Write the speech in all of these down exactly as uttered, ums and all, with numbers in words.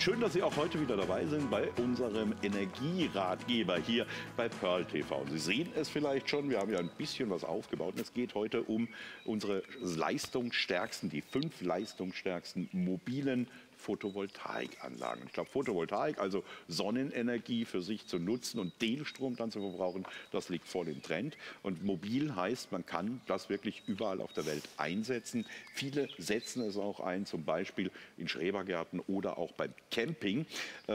schön, dass Sie auch heute wieder dabei sind bei unserem Energieratgeber hier bei Pearl T V. Sie sehen es vielleicht schon, wir haben ja ein bisschen was aufgebaut. Und es geht heute um unsere leistungsstärksten, die fünf leistungsstärksten mobilen Photovoltaikanlagen. Ich glaube, Photovoltaik, also Sonnenenergie für sich zu nutzen und den Strom dann zu verbrauchen, das liegt voll im Trend. Und mobil heißt, man kann das wirklich überall auf der Welt einsetzen. Viele setzen es auch ein, zum Beispiel in Schrebergärten oder auch beim Camping.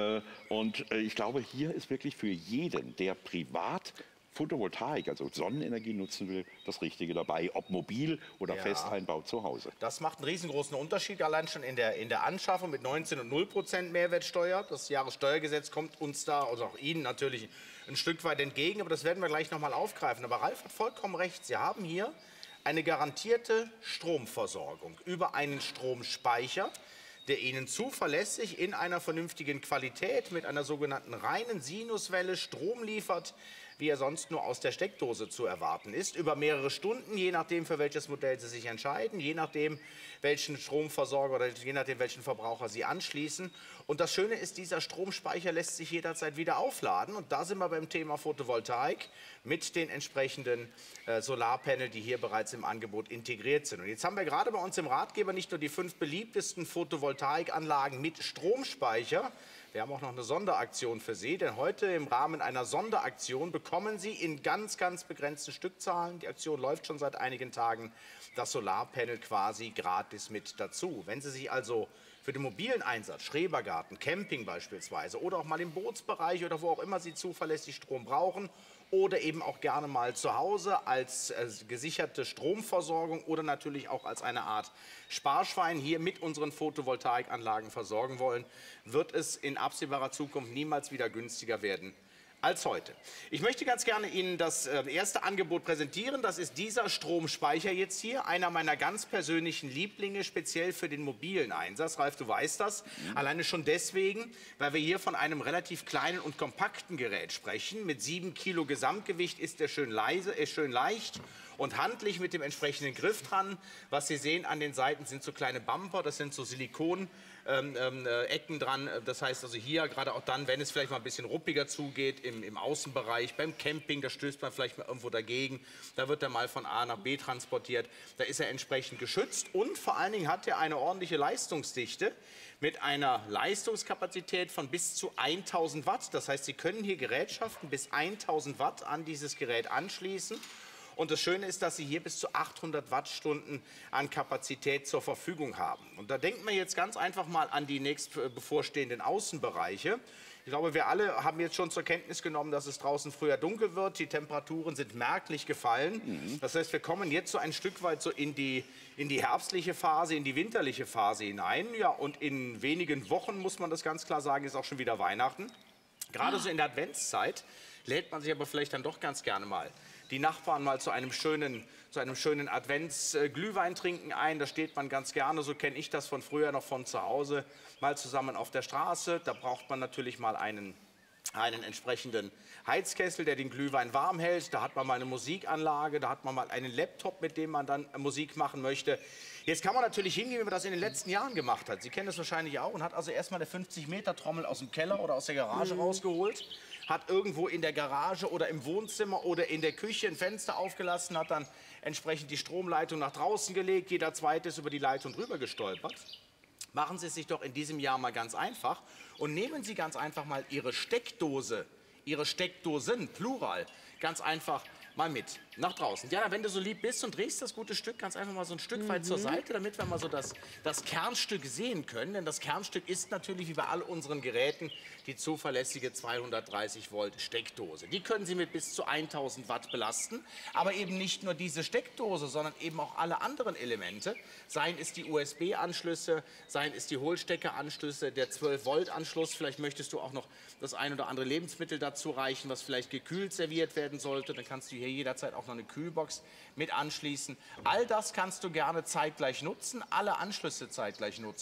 Und ich glaube, hier ist wirklich für jeden, der privat Photovoltaik, also Sonnenenergie nutzen will, das Richtige dabei, ob mobil oder ja. Festeinbau zu Hause. Das macht einen riesengroßen Unterschied, allein schon in der, in der Anschaffung mit neunzehn und null Prozent Mehrwertsteuer. Das Jahressteuergesetz kommt uns da, also auch Ihnen natürlich, ein Stück weit entgegen, aber das werden wir gleich noch mal aufgreifen. Aber Ralf hat vollkommen recht, Sie haben hier eine garantierte Stromversorgung über einen Stromspeicher, der Ihnen zuverlässig in einer vernünftigen Qualität mit einer sogenannten reinen Sinuswelle Strom liefert, wie er sonst nur aus der Steckdose zu erwarten ist, über mehrere Stunden, je nachdem, für welches Modell Sie sich entscheiden, je nachdem, welchen Stromversorger oder je nachdem, welchen Verbraucher Sie anschließen. Und das Schöne ist, dieser Stromspeicher lässt sich jederzeit wieder aufladen. Und da sind wir beim Thema Photovoltaik mit den entsprechenden äh, Solarpanel, die hier bereits im Angebot integriert sind. Und jetzt haben wir gerade bei uns im Ratgeber nicht nur die fünf beliebtesten Photovoltaikanlagen mit Stromspeicher. Wir haben auch noch eine Sonderaktion für Sie, denn heute im Rahmen einer Sonderaktion bekommen Sie in ganz, ganz begrenzten Stückzahlen, die Aktion läuft schon seit einigen Tagen, das Solarpanel quasi gratis mit dazu. Wenn Sie sich also für den mobilen Einsatz, Schrebergarten, Camping beispielsweise oder auch mal im Bootsbereich oder wo auch immer Sie zuverlässig Strom brauchen oder eben auch gerne mal zu Hause als äh, gesicherte Stromversorgung oder natürlich auch als eine Art Sparschwein hier mit unseren Photovoltaikanlagen versorgen wollen, wird es in absehbarer Zukunft niemals wieder günstiger werden als heute. Ich möchte ganz gerne Ihnen das äh, erste Angebot präsentieren. Das ist dieser Stromspeicher jetzt hier, einer meiner ganz persönlichen Lieblinge, speziell für den mobilen Einsatz. Ralf, du weißt das. Mhm. Alleine schon deswegen, weil wir hier von einem relativ kleinen und kompakten Gerät sprechen. Mit sieben Kilo Gesamtgewicht ist er schön leise, ist schön leicht und handlich mit dem entsprechenden Griff dran. Was Sie sehen an den Seiten sind so kleine Bumper, das sind so Silikon. Ähm, ähm, äh, Ecken dran. Das heißt also hier, gerade auch dann, wenn es vielleicht mal ein bisschen ruppiger zugeht, im, im Außenbereich, beim Camping, da stößt man vielleicht mal irgendwo dagegen, da wird er mal von A nach B transportiert, da ist er entsprechend geschützt und vor allen Dingen hat er eine ordentliche Leistungsdichte mit einer Leistungskapazität von bis zu tausend Watt. Das heißt, Sie können hier Gerätschaften bis tausend Watt an dieses Gerät anschließen. Und das Schöne ist, dass Sie hier bis zu achthundert Wattstunden an Kapazität zur Verfügung haben. Und da denken wir jetzt ganz einfach mal an die nächst bevorstehenden Außenbereiche. Ich glaube, wir alle haben jetzt schon zur Kenntnis genommen, dass es draußen früher dunkel wird. Die Temperaturen sind merklich gefallen. Mhm. Das heißt, wir kommen jetzt so ein Stück weit so in die, in die herbstliche Phase, in die winterliche Phase hinein. Ja, und in wenigen Wochen, muss man das ganz klar sagen, ist auch schon wieder Weihnachten. Gerade so in der Adventszeit lädt man sich aber vielleicht dann doch ganz gerne mal die Nachbarn mal zu einem schönen, zu einem schönen Adventsglühwein trinken ein. Da steht man ganz gerne, so kenne ich das von früher noch von zu Hause, mal zusammen auf der Straße. Da braucht man natürlich mal einen, einen entsprechenden Heizkessel, der den Glühwein warm hält. Da hat man mal eine Musikanlage, da hat man mal einen Laptop, mit dem man dann Musik machen möchte. Jetzt kann man natürlich hingehen, wie man das in den letzten Jahren gemacht hat. Sie kennen das wahrscheinlich auch und hat also erstmal eine fünfzig Meter Trommel aus dem Keller oder aus der Garage mhm. rausgeholt, hat irgendwo in der Garage oder im Wohnzimmer oder in der Küche ein Fenster aufgelassen, hat dann entsprechend die Stromleitung nach draußen gelegt, jeder zweite ist über die Leitung drüber gestolpert. Machen Sie es sich doch in diesem Jahr mal ganz einfach und nehmen Sie ganz einfach mal Ihre Steckdose, Ihre Steckdosen, Plural, ganz einfach mal mit nach draußen. Jana, wenn du so lieb bist und drehst das gute Stück ganz einfach mal so ein Stück weit mhm. zur Seite, damit wir mal so das, das Kernstück sehen können. Denn das Kernstück ist natürlich wie bei all unseren Geräten die zuverlässige zweihundertdreißig Volt Steckdose. Die können Sie mit bis zu tausend Watt belasten. Aber eben nicht nur diese Steckdose, sondern eben auch alle anderen Elemente. Seien es die U S B-Anschlüsse, seien es die Hohlsteckeranschlüsse, der zwölf Volt Anschluss. Vielleicht möchtest du auch noch das ein oder andere Lebensmittel dazu reichen, was vielleicht gekühlt serviert werden sollte. Dann kannst du hier jederzeit auch noch eine Kühlbox mit anschließen. All das kannst du gerne zeitgleich nutzen, alle Anschlüsse zeitgleich nutzen.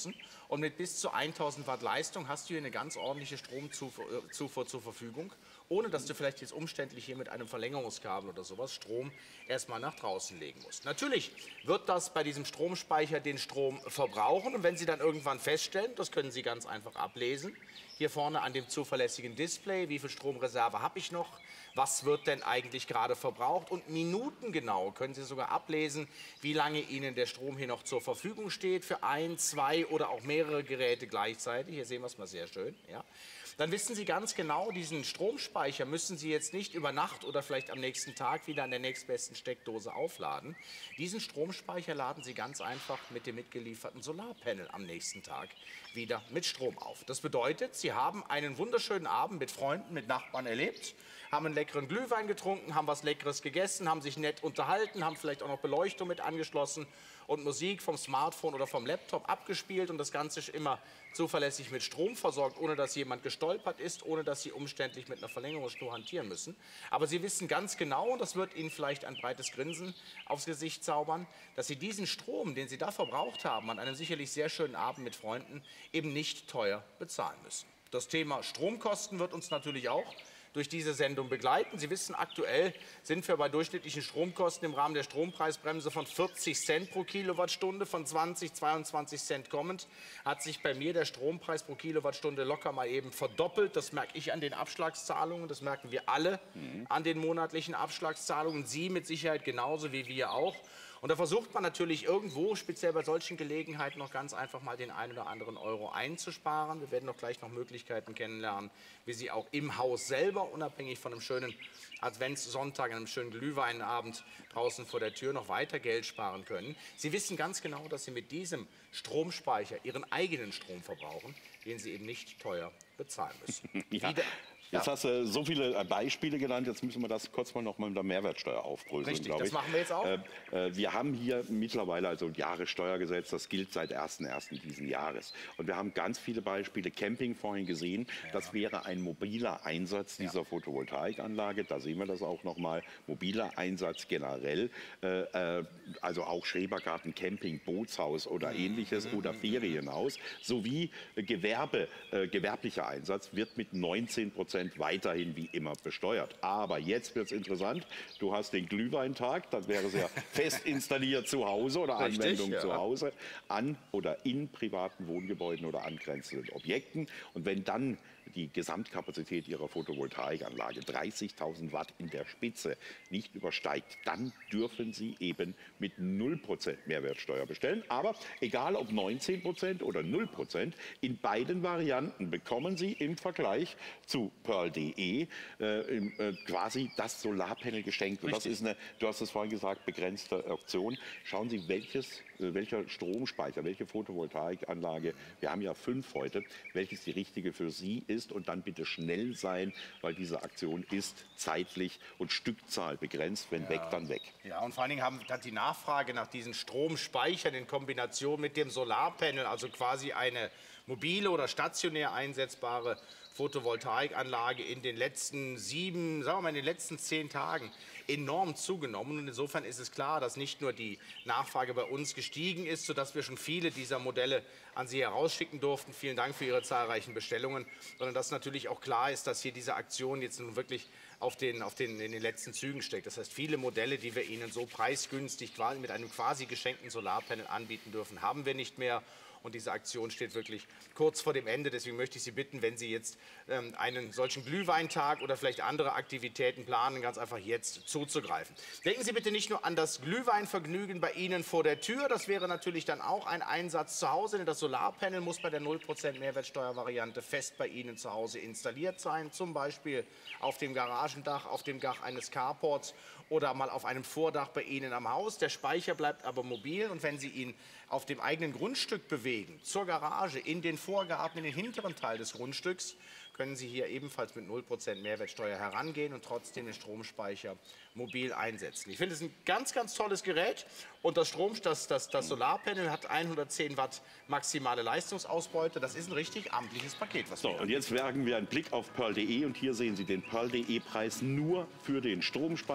Und mit bis zu tausend Watt Leistung hast du hier eine ganz ordentliche Stromzufuhr Zufuhr zur Verfügung, ohne dass du vielleicht jetzt umständlich hier mit einem Verlängerungskabel oder sowas Strom erstmal nach draußen legen musst. Natürlich wird das bei diesem Stromspeicher den Strom verbrauchen. Und wenn Sie dann irgendwann feststellen, das können Sie ganz einfach ablesen, hier vorne an dem zuverlässigen Display, wie viel Stromreserve habe ich noch, was wird denn eigentlich gerade verbraucht, und minutengenau können Sie sogar ablesen, wie lange Ihnen der Strom hier noch zur Verfügung steht für ein, zwei oder auch mehrere Geräte gleichzeitig. Hier sehen wir es mal sehr schön. Ja. Dann wissen Sie ganz genau, diesen Stromspeicher müssen Sie jetzt nicht über Nacht oder vielleicht am nächsten Tag wieder an der nächstbesten Steckdose aufladen. Diesen Stromspeicher laden Sie ganz einfach mit dem mitgelieferten Solarpanel am nächsten Tag wieder mit Strom auf. Das bedeutet, Sie haben einen wunderschönen Abend mit Freunden, mit Nachbarn erlebt, haben einen leckeren Glühwein getrunken, haben was Leckeres gegessen, haben sich nett unterhalten, haben vielleicht auch noch Beleuchtung mit angeschlossen und Musik vom Smartphone oder vom Laptop abgespielt und das Ganze ist immer zuverlässig mit Strom versorgt, ohne dass jemand gestolpert ist, ohne dass Sie umständlich mit einer Verlängerungsschnur hantieren müssen. Aber Sie wissen ganz genau, und das wird Ihnen vielleicht ein breites Grinsen aufs Gesicht zaubern, dass Sie diesen Strom, den Sie da verbraucht haben, an einem sicherlich sehr schönen Abend mit Freunden, eben nicht teuer bezahlen müssen. Das Thema Stromkosten wird uns natürlich auch durch diese Sendung begleiten. Sie wissen, aktuell sind wir bei durchschnittlichen Stromkosten im Rahmen der Strompreisbremse von vierzig Cent pro Kilowattstunde, von zwanzig, zweiundzwanzig Cent kommend, hat sich bei mir der Strompreis pro Kilowattstunde locker mal eben verdoppelt. Das merke ich an den Abschlagszahlungen, das merken wir alle mhm. an den monatlichen Abschlagszahlungen, Sie mit Sicherheit genauso wie wir auch. Und da versucht man natürlich irgendwo, speziell bei solchen Gelegenheiten, noch ganz einfach mal den einen oder anderen Euro einzusparen. Wir werden noch gleich noch Möglichkeiten kennenlernen, wie Sie auch im Haus selber, unabhängig von einem schönen Adventssonntag, einem schönen Glühweinabend draußen vor der Tür, noch weiter Geld sparen können. Sie wissen ganz genau, dass Sie mit diesem Stromspeicher Ihren eigenen Strom verbrauchen, den Sie eben nicht teuer bezahlen müssen. Ja. Wieder Jetzt ja. hast du so viele Beispiele genannt, jetzt müssen wir das kurz mal noch mal mit der Mehrwertsteuer aufbröseln, glaube ich. Das machen wir jetzt auch. Äh, äh, wir haben hier mittlerweile also ein Jahressteuergesetz, das gilt seit ersten ersten diesen Jahres. Und wir haben ganz viele Beispiele, Camping vorhin gesehen, ja. das wäre ein mobiler Einsatz dieser ja. Photovoltaikanlage. Da sehen wir das auch noch mal, mobiler Einsatz generell, äh, also auch Schrebergarten, Camping, Bootshaus oder ähnliches mhm. oder Ferienhaus, sowie Gewerbe, äh, gewerblicher Einsatz wird mit neunzehn Prozent weiterhin wie immer besteuert. Aber jetzt wird es interessant. Du hast den Glühweintag, das wäre sehr fest installiert zu Hause oder Richtig, Anwendung ja. zu Hause, an oder in privaten Wohngebäuden oder angrenzenden Objekten. Und wenn dann die Gesamtkapazität Ihrer Photovoltaikanlage dreißigtausend Watt in der Spitze nicht übersteigt, dann dürfen Sie eben mit null Prozent Mehrwertsteuer bestellen. Aber egal ob neunzehn Prozent oder null Prozent, in beiden Varianten bekommen Sie im Vergleich zu Pearl punkt de äh, äh, quasi das Solarpanel geschenkt. Und das ist eine, du hast es vorhin gesagt, begrenzte Option. Schauen Sie, welches, äh, welcher Stromspeicher, welche Photovoltaikanlage, wir haben ja fünf heute, welches die richtige für Sie ist, und dann bitte schnell sein, weil diese Aktion ist zeitlich und Stückzahl begrenzt. Wenn ja. weg, dann weg. Ja, und vor allen Dingen haben, hat die Nachfrage nach diesen Stromspeichern in Kombination mit dem Solarpanel, also quasi eine mobile oder stationär einsetzbare Photovoltaikanlage in den letzten sieben, sagen wir mal in den letzten zehn Tagen enorm zugenommen. Und insofern ist es klar, dass nicht nur die Nachfrage bei uns gestiegen ist, sodass wir schon viele dieser Modelle an Sie herausschicken durften. Vielen Dank für Ihre zahlreichen Bestellungen, sondern dass natürlich auch klar ist, dass hier diese Aktion jetzt nun wirklich auf den, auf den, in den letzten Zügen steckt. Das heißt, viele Modelle, die wir Ihnen so preisgünstig mit einem quasi geschenkten Solarpanel anbieten dürfen, haben wir nicht mehr. Und diese Aktion steht wirklich kurz vor dem Ende. Deswegen möchte ich Sie bitten, wenn Sie jetzt ähm, einen solchen Glühweintag oder vielleicht andere Aktivitäten planen, ganz einfach jetzt zuzugreifen. Denken Sie bitte nicht nur an das Glühweinvergnügen bei Ihnen vor der Tür. Das wäre natürlich dann auch ein Einsatz zu Hause, denn das Solarpanel muss bei der null Prozent Mehrwertsteuervariante fest bei Ihnen zu Hause installiert sein. Zum Beispiel auf dem Garagendach, auf dem Dach eines Carports oder mal auf einem Vordach bei Ihnen am Haus. Der Speicher bleibt aber mobil, und wenn Sie ihn auf dem eigenen Grundstück bewegen, zur Garage, in den Vorgarten, in den hinteren Teil des Grundstücks, können Sie hier ebenfalls mit null Prozent Mehrwertsteuer herangehen und trotzdem den Stromspeicher mobil einsetzen. Ich finde es ein ganz, ganz tolles Gerät, und das, Strom, das, das, das Solarpanel hat hundertzehn Watt maximale Leistungsausbeute. Das ist ein richtig amtliches Paket. Was so, und jetzt werfen wir einen Blick auf Pearl punkt de, und hier sehen Sie den Pearl punkt de Preis nur für den Stromspeicher. Der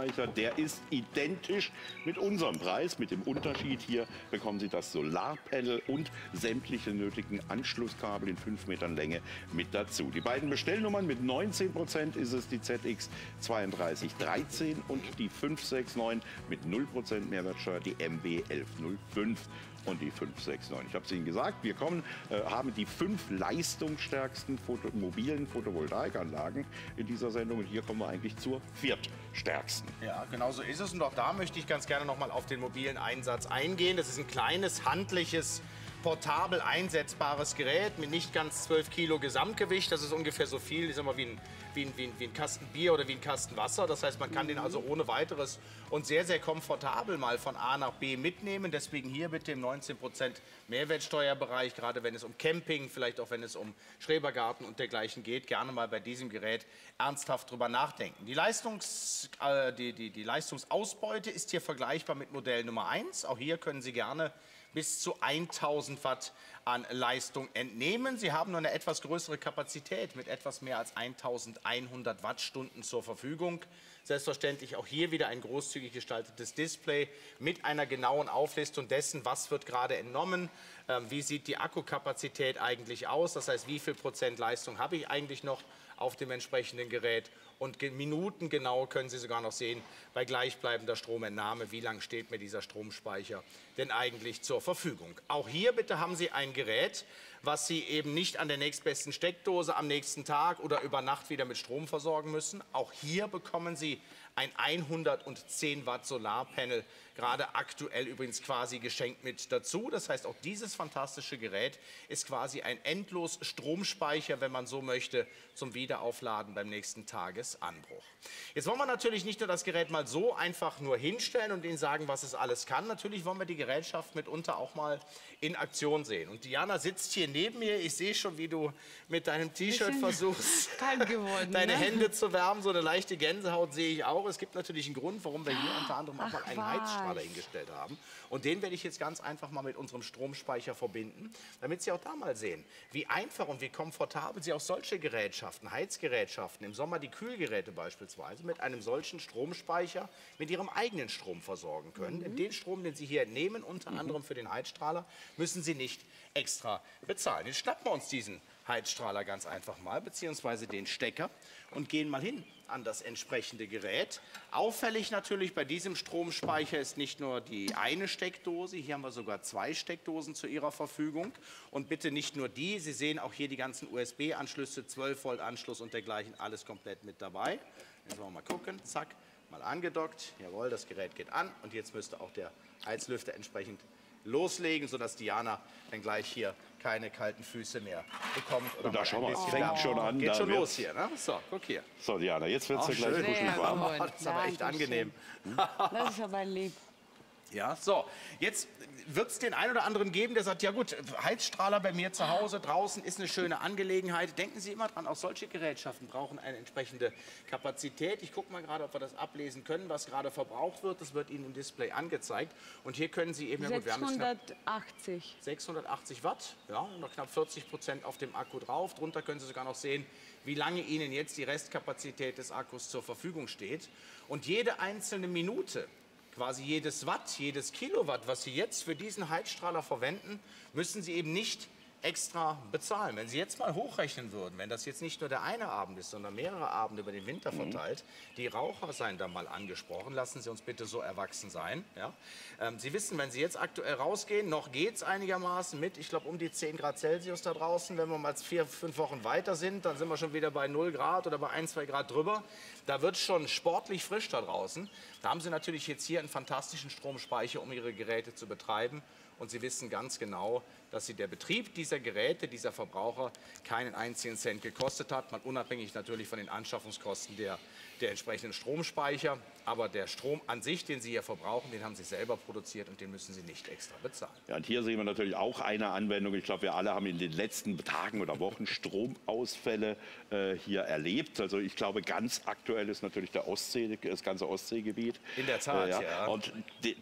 der ist identisch mit unserem Preis. Mit dem Unterschied, hier bekommen Sie das Solarpanel und sämtliche nötigen Anschlusskabel in fünf Metern Länge mit dazu. Die beiden Bestellnummern mit neunzehn Prozent ist es die Z X zwei drei drei eins und die fünf sechs neun mit null Prozent Mehrwertsteuer, die M W elf null fünf. Und die fünf sechs neun. Ich habe es Ihnen gesagt, wir kommen, äh, haben die fünf leistungsstärksten Foto mobilen Photovoltaikanlagen in dieser Sendung. Und hier kommen wir eigentlich zur viertstärksten. Ja, genau so ist es. Und auch da möchte ich ganz gerne noch mal auf den mobilen Einsatz eingehen. Das ist ein kleines, handliches, portabel einsetzbares Gerät mit nicht ganz zwölf Kilo Gesamtgewicht. Das ist ungefähr so viel, ich sag mal, wie ein, wie, ein, wie, ein, wie ein Kasten Bier oder wie ein Kasten Wasser. Das heißt, man kann den also ohne weiteres und sehr, sehr komfortabel mal von A nach B mitnehmen. Deswegen hier bitte im neunzehn Prozent Mehrwertsteuerbereich, gerade wenn es um Camping, vielleicht auch wenn es um Schrebergarten und dergleichen geht, gerne mal bei diesem Gerät ernsthaft drüber nachdenken. Die, Leistungs, äh, die, die, die Leistungsausbeute ist hier vergleichbar mit Modell Nummer eins. Auch hier können Sie gerne bis zu tausend Watt an Leistung entnehmen. Sie haben nur eine etwas größere Kapazität mit etwas mehr als eintausendeinhundert Wattstunden zur Verfügung. Selbstverständlich auch hier wieder ein großzügig gestaltetes Display mit einer genauen Auflistung dessen, was wird gerade entnommen, äh, wie sieht die Akkukapazität eigentlich aus, das heißt, wie viel Prozent Leistung habe ich eigentlich noch auf dem entsprechenden Gerät. Und minutengenau können Sie sogar noch sehen, bei gleichbleibender Stromentnahme, wie lang steht mir dieser Stromspeicher denn eigentlich zur Verfügung. Auch hier bitte haben Sie ein Gerät, was Sie eben nicht an der nächstbesten Steckdose am nächsten Tag oder über Nacht wieder mit Strom versorgen müssen. Auch hier bekommen Sie ein hundertzehn Watt Solarpanel, gerade aktuell übrigens quasi geschenkt mit dazu. Das heißt, auch dieses fantastische Gerät ist quasi ein endlos Stromspeicher, wenn man so möchte, zum Wiederaufladen beim nächsten Tagesanbruch. Jetzt wollen wir natürlich nicht nur das Gerät mal so einfach nur hinstellen und Ihnen sagen, was es alles kann. Natürlich wollen wir die Gerätschaft mitunter auch mal in Aktion sehen. Und Diana sitzt hier neben mir. Ich sehe schon, wie du mit deinem T-Shirt versuchst, kalt geworden, deine ne? Hände zu wärmen. So eine leichte Gänsehaut sehe ich auch. Es gibt natürlich einen Grund, warum wir hier unter anderem auch mal einen Ach, Heizstrahler was. hingestellt haben. Und den werde ich jetzt ganz einfach mal mit unserem Stromspeicher verbinden, damit Sie auch da mal sehen, wie einfach und wie komfortabel Sie auch solche Gerätschaften, Heizgerätschaften, im Sommer die Kühlgeräte beispielsweise, mit einem solchen Stromspeicher mit Ihrem eigenen Strom versorgen können. Mhm. Denn den Strom, den Sie hier entnehmen, unter Mhm. anderem für den Heizstrahler, müssen Sie nicht extra bezahlen. Jetzt schnappen wir uns diesen Heizstrahler ganz einfach mal, beziehungsweise den Stecker und gehen mal hin an das entsprechende Gerät. Auffällig natürlich bei diesem Stromspeicher ist nicht nur die eine Steckdose, hier haben wir sogar zwei Steckdosen zu Ihrer Verfügung. Und bitte nicht nur die, Sie sehen auch hier die ganzen U S B-Anschlüsse, zwölf Volt Anschluss und dergleichen, alles komplett mit dabei. Jetzt wollen wir mal gucken, zack, mal angedockt, jawohl, das Gerät geht an und jetzt müsste auch der Heizlüfter entsprechend loslegen, sodass Diana dann gleich hier keine kalten Füße mehr bekommt. Oder Und da mal schauen ein wir, es bisschen fängt wärmer. schon an. Geht da schon wird's- los hier, ne? So, guck hier. So, Diana, jetzt wird es Ach, ja gleich schön. kuschelig Sehr warm. gut. Oh, das ist aber echt Dankeschön. angenehm. Das ist aber lieb. Ja, so, jetzt wird es den einen oder anderen geben, der sagt, ja gut, Heizstrahler bei mir zu Hause, draußen ist eine schöne Angelegenheit. Denken Sie immer dran, auch solche Gerätschaften brauchen eine entsprechende Kapazität. Ich gucke mal gerade, ob wir das ablesen können, was gerade verbraucht wird. Das wird Ihnen im Display angezeigt. Und hier können Sie eben, ja gut, wir haben jetzt knapp sechshundertachtzig. sechshundertachtzig Watt, ja, noch knapp vierzig Prozent auf dem Akku drauf. Drunter können Sie sogar noch sehen, wie lange Ihnen jetzt die Restkapazität des Akkus zur Verfügung steht. Und jede einzelne Minute, quasi jedes Watt, jedes Kilowatt, was Sie jetzt für diesen Heizstrahler verwenden, müssen Sie eben nicht extra bezahlen. Wenn Sie jetzt mal hochrechnen würden, wenn das jetzt nicht nur der eine Abend ist, sondern mehrere Abende über den Winter verteilt, die Raucher seien da mal angesprochen, lassen Sie uns bitte so erwachsen sein. Ja? Ähm, Sie wissen, wenn Sie jetzt aktuell rausgehen, noch geht es einigermaßen mit, ich glaube um die zehn Grad Celsius da draußen. Wenn wir mal vier, fünf Wochen weiter sind, dann sind wir schon wieder bei null Grad oder bei ein, zwei Grad drüber. Da wird es schon sportlich frisch da draußen. Da haben Sie natürlich jetzt hier einen fantastischen Stromspeicher, um Ihre Geräte zu betreiben. Und Sie wissen ganz genau, dass Sie der Betrieb dieser Geräte, dieser Verbraucher, keinen einzigen Cent gekostet hat. Mal unabhängig natürlich von den Anschaffungskosten der, der entsprechenden Stromspeicher. Aber der Strom an sich, den Sie hier verbrauchen, den haben Sie selber produziert und den müssen Sie nicht extra bezahlen. Ja, und hier sehen wir natürlich auch eine Anwendung. Ich glaube, wir alle haben in den letzten Tagen oder Wochen Stromausfälle äh, hier erlebt. Also ich glaube, ganz aktuell ist natürlich der Ostsee, das ganze Ostseegebiet. In der Tat, äh, ja. ja. Und de, den,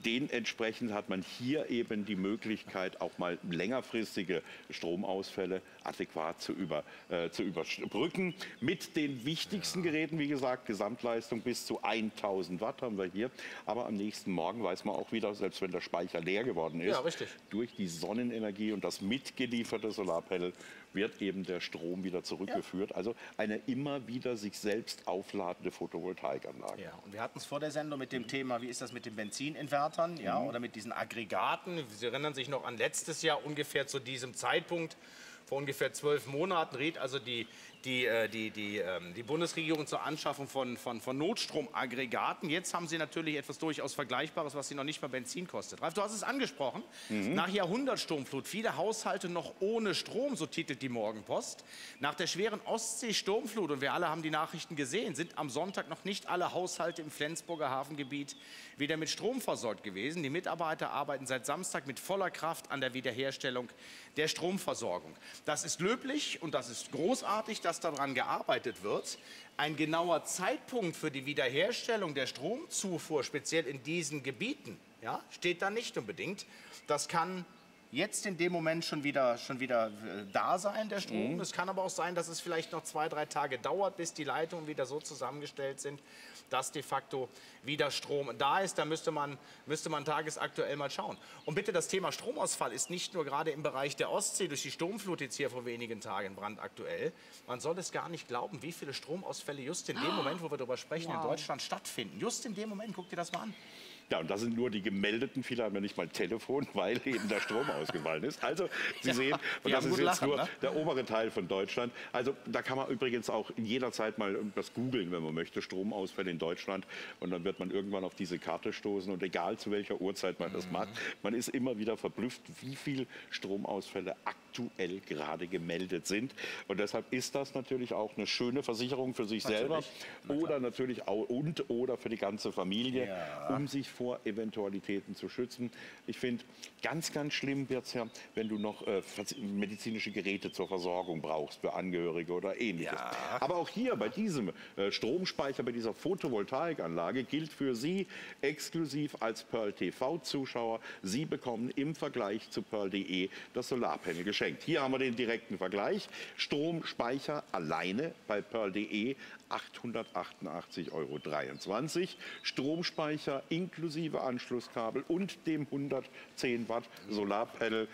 dementsprechend hat man hier eben die Möglichkeit, auch mal längerfristige Stromausfälle adäquat zu, über, äh, zu überbrücken. Mit den wichtigsten ja. Geräten, wie gesagt, Gesamtleistung bis zu tausend Watt haben wir hier. Aber am nächsten Morgen weiß man auch wieder, selbst wenn der Speicher leer geworden ist, ja, richtig. durch die Sonnenenergie und das mitgelieferte Solarpanel wird eben der Strom wieder zurückgeführt. Ja. Also eine immer wieder sich selbst aufladende Photovoltaikanlage. Ja, und wir hatten es vor der Sendung mit dem Thema, wie ist das mit den Benzininvertern, ja, mhm. oder mit diesen Aggregaten. Sie erinnern sich noch an letztes Jahr ungefähr zu diesem Zeitpunkt. Vor ungefähr zwölf Monaten riet also die, die, die, die, die Bundesregierung zur Anschaffung von, von, von Notstromaggregaten. Jetzt haben sie natürlich etwas durchaus Vergleichbares, was sie noch nicht mal Benzin kostet. Ralf, du hast es angesprochen. Mhm. Nach Jahrhundertsturmflut, viele Haushalte noch ohne Strom, so titelt die Morgenpost. Nach der schweren Ostsee-Sturmflut, und wir alle haben die Nachrichten gesehen, sind am Sonntag noch nicht alle Haushalte im Flensburger Hafengebiet wieder mit Strom versorgt gewesen. Die Mitarbeiter arbeiten seit Samstag mit voller Kraft an der Wiederherstellung der Stromversorgung. Das ist löblich und das ist großartig, dass daran gearbeitet wird. Ein genauer Zeitpunkt für die Wiederherstellung der Stromzufuhr, speziell in diesen Gebieten, ja, steht da nicht unbedingt. Das kann jetzt in dem Moment schon wieder, schon wieder äh, da sein, der Strom. Es mhm. kann aber auch sein, dass es vielleicht noch zwei, drei Tage dauert, bis die Leitungen wieder so zusammengestellt sind, dass de facto wieder Strom da ist. Da müsste man, müsste man tagesaktuell mal schauen. Und bitte, das Thema Stromausfall ist nicht nur gerade im Bereich der Ostsee durch die Sturmflut jetzt hier vor wenigen Tagen brandaktuell. Man soll es gar nicht glauben, wie viele Stromausfälle just in dem Moment, wo wir darüber sprechen, wow. in Deutschland stattfinden. Just in dem Moment, guck dir das mal an. Ja, und das sind nur die gemeldeten, viele haben ja nicht mal ein Telefon, weil eben der Strom ausgefallen ist. Also, Sie ja, sehen, und das ist jetzt lachen, nur ne? der obere Teil von Deutschland. Also, da kann man übrigens auch jederzeit mal das googeln, wenn man möchte, Stromausfälle in Deutschland. Und dann wird man irgendwann auf diese Karte stoßen. Und egal zu welcher Uhrzeit man das mhm. macht, man ist immer wieder verblüfft, wie viele Stromausfälle aktuell gerade gemeldet sind. Und deshalb ist das natürlich auch eine schöne Versicherung für sich natürlich. selber Na oder natürlich auch und oder für die ganze Familie, ja. um sich vor Eventualitäten zu schützen. Ich finde, ganz, ganz schlimm wird es ja, wenn du noch äh, medizinische Geräte zur Versorgung brauchst für Angehörige oder Ähnliches. Ja. Aber auch hier bei diesem äh, Stromspeicher, bei dieser Photovoltaikanlage gilt für Sie exklusiv als Pearl T V-Zuschauer, Sie bekommen im Vergleich zu Pearl punkt de das Solarpanel geschenkt. Hier haben wir den direkten Vergleich. Stromspeicher alleine bei Pearl punkt de achthundertachtundachtzig Euro dreiundzwanzig. Stromspeicher inklusive Anschlusskabel und dem hundertzehn Watt Solarpanel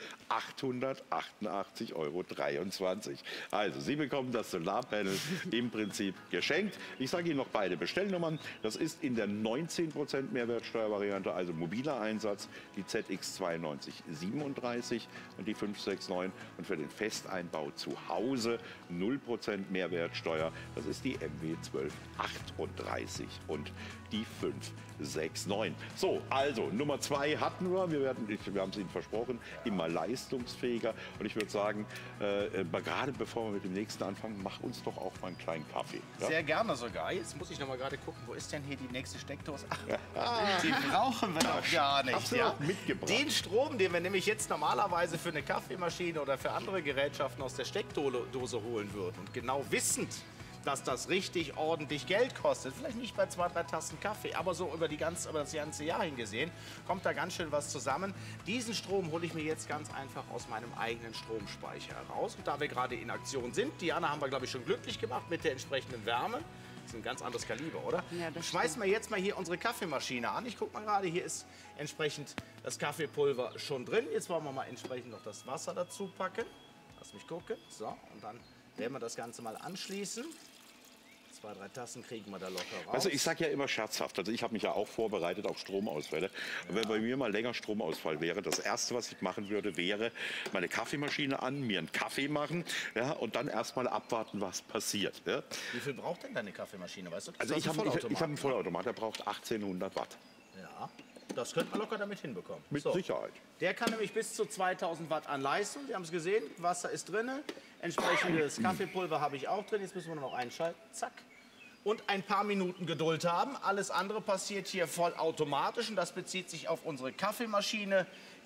achthundertachtundachtzig Euro dreiundzwanzig. Also, Sie bekommen das Solarpanel im Prinzip geschenkt. Ich sage Ihnen noch beide Bestellnummern. Das ist in der neunzehn Prozent Mehrwertsteuervariante, also mobiler Einsatz, die Z X zwei neun sieben drei und die fünf sechs neun. Und für den Festeinbau zu Hause null Prozent Mehrwertsteuer. Das ist die M W zwölf achtunddreißig und die fünf sechs neun. So, also Nummer zwei hatten wir. Wir, werden, wir haben es Ihnen versprochen, immer leistungsfähiger. Und ich würde sagen, äh, gerade bevor wir mit dem nächsten anfangen, mach uns doch auch mal einen kleinen Kaffee. Ja? Sehr gerne sogar. Jetzt muss ich noch mal gerade gucken, wo ist denn hier die nächste Steckdose? Ach, die brauchen wir doch gar nicht. Ja? Mitgebracht. Den Strom, den wir nämlich jetzt normalerweise für eine Kaffeemaschine oder für andere Gerätschaften aus der Steckdose holen würden und genau wissend, dass das richtig ordentlich Geld kostet. Vielleicht nicht bei zwei, drei Tassen Kaffee, aber so über, die ganz, über das ganze Jahr hingesehen, kommt da ganz schön was zusammen. Diesen Strom hole ich mir jetzt ganz einfach aus meinem eigenen Stromspeicher heraus. Und da wir gerade in Aktion sind, Diana haben wir, glaube ich, schon glücklich gemacht mit der entsprechenden Wärme. Das ist ein ganz anderes Kaliber, oder? Ja, das schmeißen wir jetzt mal hier unsere Kaffeemaschine an. Ich gucke mal gerade, hier ist entsprechend das Kaffeepulver schon drin. Jetzt wollen wir mal entsprechend noch das Wasser dazu packen. Lass mich gucken. So, und dann werden wir das Ganze mal anschließen. Zwei, drei Tassen kriegen wir da locker raus. Also ich sage ja immer scherzhaft, also ich habe mich ja auch vorbereitet auf Stromausfälle. Ja. Und wenn bei mir mal länger Stromausfall wäre, das Erste, was ich machen würde, wäre meine Kaffeemaschine an, mir einen Kaffee machen, ja, und dann erstmal abwarten, was passiert. Ja. Wie viel braucht denn deine Kaffeemaschine, weißt du? Also ich habe ich, ich hab einen Vollautomat, der braucht achtzehnhundert Watt. Ja, das könnte man locker damit hinbekommen. Mit so. Sicherheit. Der kann nämlich bis zu zweitausend Watt an Leistung. Sie haben es gesehen, Wasser ist drin, entsprechendes Kaffeepulver habe ich auch drin. Jetzt müssen wir noch einschalten, zack. Und ein paar Minuten Geduld haben. Alles andere passiert hier vollautomatisch und das bezieht sich auf unsere Kaffeemaschine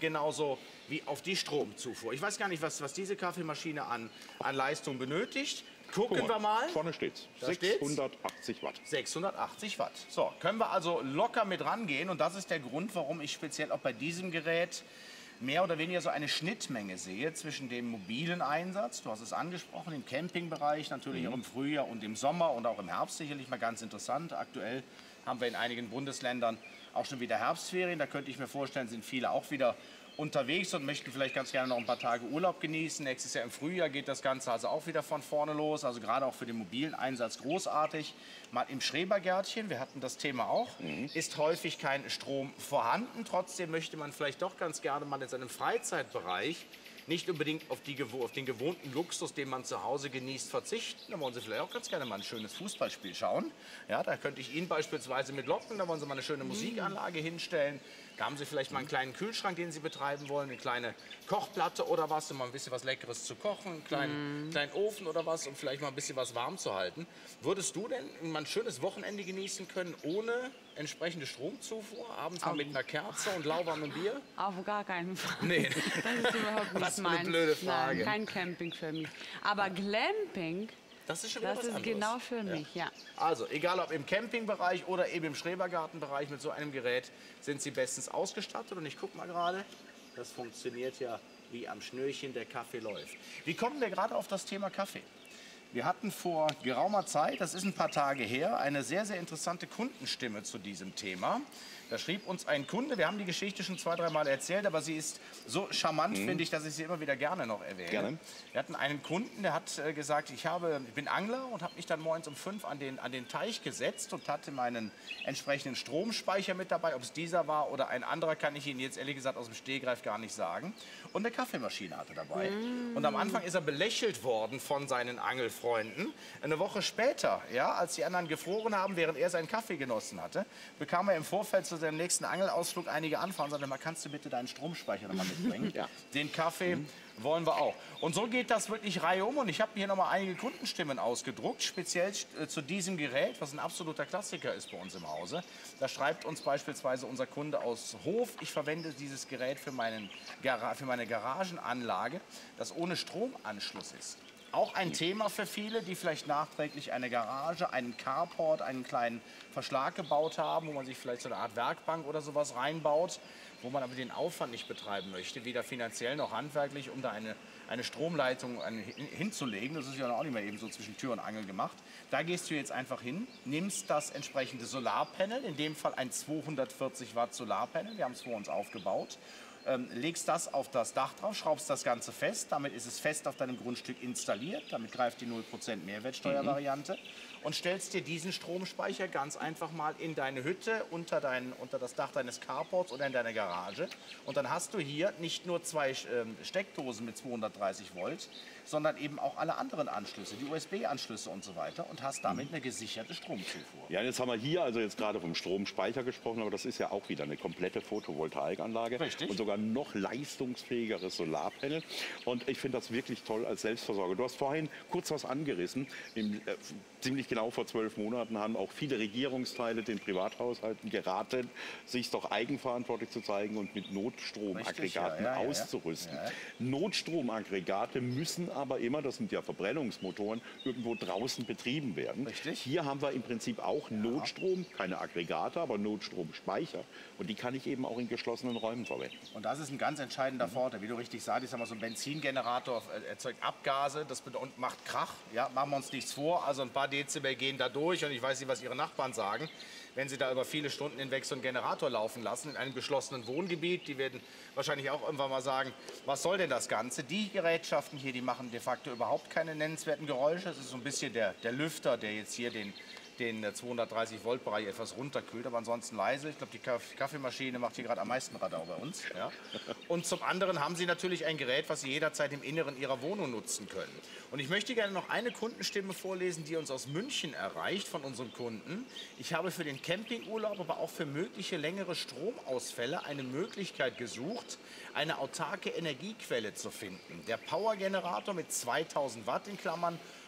genauso wie auf die Stromzufuhr. Ich weiß gar nicht, was, was diese Kaffeemaschine an, an Leistung benötigt. Gucken Guck mal, wir mal. Vorne steht's. Da steht's. sechshundertachtzig Watt. sechshundertachtzig Watt. So, können wir also locker mit rangehen. Und das ist der Grund, warum ich speziell auch bei diesem Gerät mehr oder weniger so eine Schnittmenge sehe zwischen dem mobilen Einsatz, du hast es angesprochen, im Campingbereich, natürlich auch im Frühjahr und im Sommer und auch im Herbst sicherlich mal ganz interessant. Aktuell haben wir in einigen Bundesländern auch schon wieder Herbstferien. Da könnte ich mir vorstellen, sind viele auch wieder unterwegs und möchten vielleicht ganz gerne noch ein paar Tage Urlaub genießen. Nächstes Jahr im Frühjahr geht das Ganze also auch wieder von vorne los. Also gerade auch für den mobilen Einsatz großartig. Mal im Schrebergärtchen, wir hatten das Thema auch, mhm. ist häufig kein Strom vorhanden. Trotzdem möchte man vielleicht doch ganz gerne mal in seinem Freizeitbereich nicht unbedingt auf, die, auf den gewohnten Luxus, den man zu Hause genießt, verzichten. Da wollen Sie vielleicht auch ganz gerne mal ein schönes Fußballspiel schauen. Ja, da könnte ich Ihnen beispielsweise mit locken, da wollen Sie mal eine schöne Musikanlage hinstellen. Da haben Sie vielleicht mal einen kleinen Kühlschrank, den Sie betreiben wollen, eine kleine Kochplatte oder was, um mal ein bisschen was Leckeres zu kochen, einen kleinen, mm. kleinen Ofen oder was, um vielleicht mal ein bisschen was warm zu halten. Würdest du denn mal ein schönes Wochenende genießen können, ohne entsprechende Stromzufuhr? Abends mal mit einer Kerze und lauwarmem Bier? Auf gar keinen Fall. Nee. Das ist überhaupt nicht Was für meins. eine blöde Frage. Nein, kein Camping für mich. Aber Glamping, das ist schon wieder das was ist anderes. genau für mich, ja. Also, egal ob im Campingbereich oder eben im Schrebergartenbereich, mit so einem Gerät sind Sie bestens ausgestattet. Und ich gucke mal gerade, das funktioniert ja wie am Schnürchen, der Kaffee läuft. Wie kommen wir gerade auf das Thema Kaffee? Wir hatten vor geraumer Zeit, das ist ein paar Tage her, eine sehr, sehr interessante Kundenstimme zu diesem Thema. Da schrieb uns ein Kunde, wir haben die Geschichte schon zwei, dreimal erzählt, aber sie ist so charmant, mhm. finde ich, dass ich sie immer wieder gerne noch erwähne. Gerne. Wir hatten einen Kunden, der hat äh, gesagt, ich, habe, ich bin Angler und habe mich dann morgens um fünf an den, an den Teich gesetzt und hatte meinen entsprechenden Stromspeicher mit dabei. Ob es dieser war oder ein anderer, kann ich Ihnen jetzt ehrlich gesagt aus dem Stehgreif gar nicht sagen. Und eine Kaffeemaschine hatte dabei. Mhm. Und am Anfang ist er belächelt worden von seinen Angelfreunden. Eine Woche später, ja, als die anderen gefroren haben, während er seinen Kaffee genossen hatte, bekam er im Vorfeld zu seinem nächsten Angelausflug einige Anfragen und sagte, mal, kannst du bitte deinen Stromspeicher noch mal mitbringen? Ja. Den Kaffee mhm. wollen wir auch. Und so geht das wirklich Reihe um. Und ich habe mir hier noch mal einige Kundenstimmen ausgedruckt, speziell äh, zu diesem Gerät, was ein absoluter Klassiker ist bei uns im Hause. Da schreibt uns beispielsweise unser Kunde aus Hof, ich verwende dieses Gerät für, meinen Gara für meine Garagenanlage, das ohne Stromanschluss ist. Auch ein Thema für viele, die vielleicht nachträglich eine Garage, einen Carport, einen kleinen Verschlag gebaut haben, wo man sich vielleicht so eine Art Werkbank oder sowas reinbaut, wo man aber den Aufwand nicht betreiben möchte, weder finanziell noch handwerklich, um da eine, eine Stromleitung hinzulegen. Das ist ja auch nicht mehr eben so zwischen Tür und Angel gemacht. Da gehst du jetzt einfach hin, nimmst das entsprechende Solarpanel, in dem Fall ein zweihundertvierzig Watt Solarpanel, wir haben es vor uns aufgebaut, Ähm, legst das auf das Dach drauf, schraubst das Ganze fest, damit ist es fest auf deinem Grundstück installiert, damit greift die null Prozent Mehrwertsteuervariante mhm. und stellst dir diesen Stromspeicher ganz einfach mal in deine Hütte, unter, dein, unter das Dach deines Carports oder in deine Garage und dann hast du hier nicht nur zwei ähm, Steckdosen mit zweihundertdreißig Volt, sondern eben auch alle anderen Anschlüsse, die U S B-Anschlüsse und so weiter und hast damit eine gesicherte Stromzufuhr. Ja, jetzt haben wir hier also jetzt gerade vom Stromspeicher gesprochen, aber das ist ja auch wieder eine komplette Photovoltaikanlage. Richtig. Und sogar noch leistungsfähigeres Solarpanel. Und ich finde das wirklich toll als Selbstversorger. Du hast vorhin kurz was angerissen. Im, äh, ziemlich genau vor zwölf Monaten haben auch viele Regierungsteile den Privathaushalten geraten, sich doch eigenverantwortlich zu zeigen und mit Notstromaggregaten ja, ja, ja, auszurüsten. ja. Notstromaggregate müssen aber immer, das sind ja Verbrennungsmotoren, irgendwo draußen betrieben werden. Richtig. Hier haben wir im Prinzip auch ja. Notstrom, keine Aggregate, aber Notstromspeicher. Und die kann ich eben auch in geschlossenen Räumen verwenden. Und das ist ein ganz entscheidender mhm. Vorteil. Wie du richtig sagst, so ein Benzingenerator erzeugt Abgase, das und macht Krach. Ja, machen wir uns nichts vor. Also ein paar Dezibel gehen da durch und ich weiß nicht, was Ihre Nachbarn sagen. Wenn Sie da über viele Stunden hinweg so einen Generator laufen lassen in einem geschlossenen Wohngebiet, die werden wahrscheinlich auch irgendwann mal sagen, was soll denn das Ganze? Die Gerätschaften hier, die machen de facto überhaupt keine nennenswerten Geräusche. Das ist so ein bisschen der, der Lüfter, der jetzt hier den den zweihundertdreißig Volt Bereich etwas runterkühlt, aber ansonsten leise. Ich glaube, die Kaffeemaschine macht hier gerade am meisten Radau bei uns. Ja. Und zum anderen haben Sie natürlich ein Gerät, was Sie jederzeit im Inneren Ihrer Wohnung nutzen können. Und ich möchte gerne noch eine Kundenstimme vorlesen, die uns aus München erreicht, von unseren Kunden. Ich habe für den Campingurlaub, aber auch für mögliche längere Stromausfälle eine Möglichkeit gesucht, eine autarke Energiequelle zu finden. Der Powergenerator mit zweitausend Watt in Klammern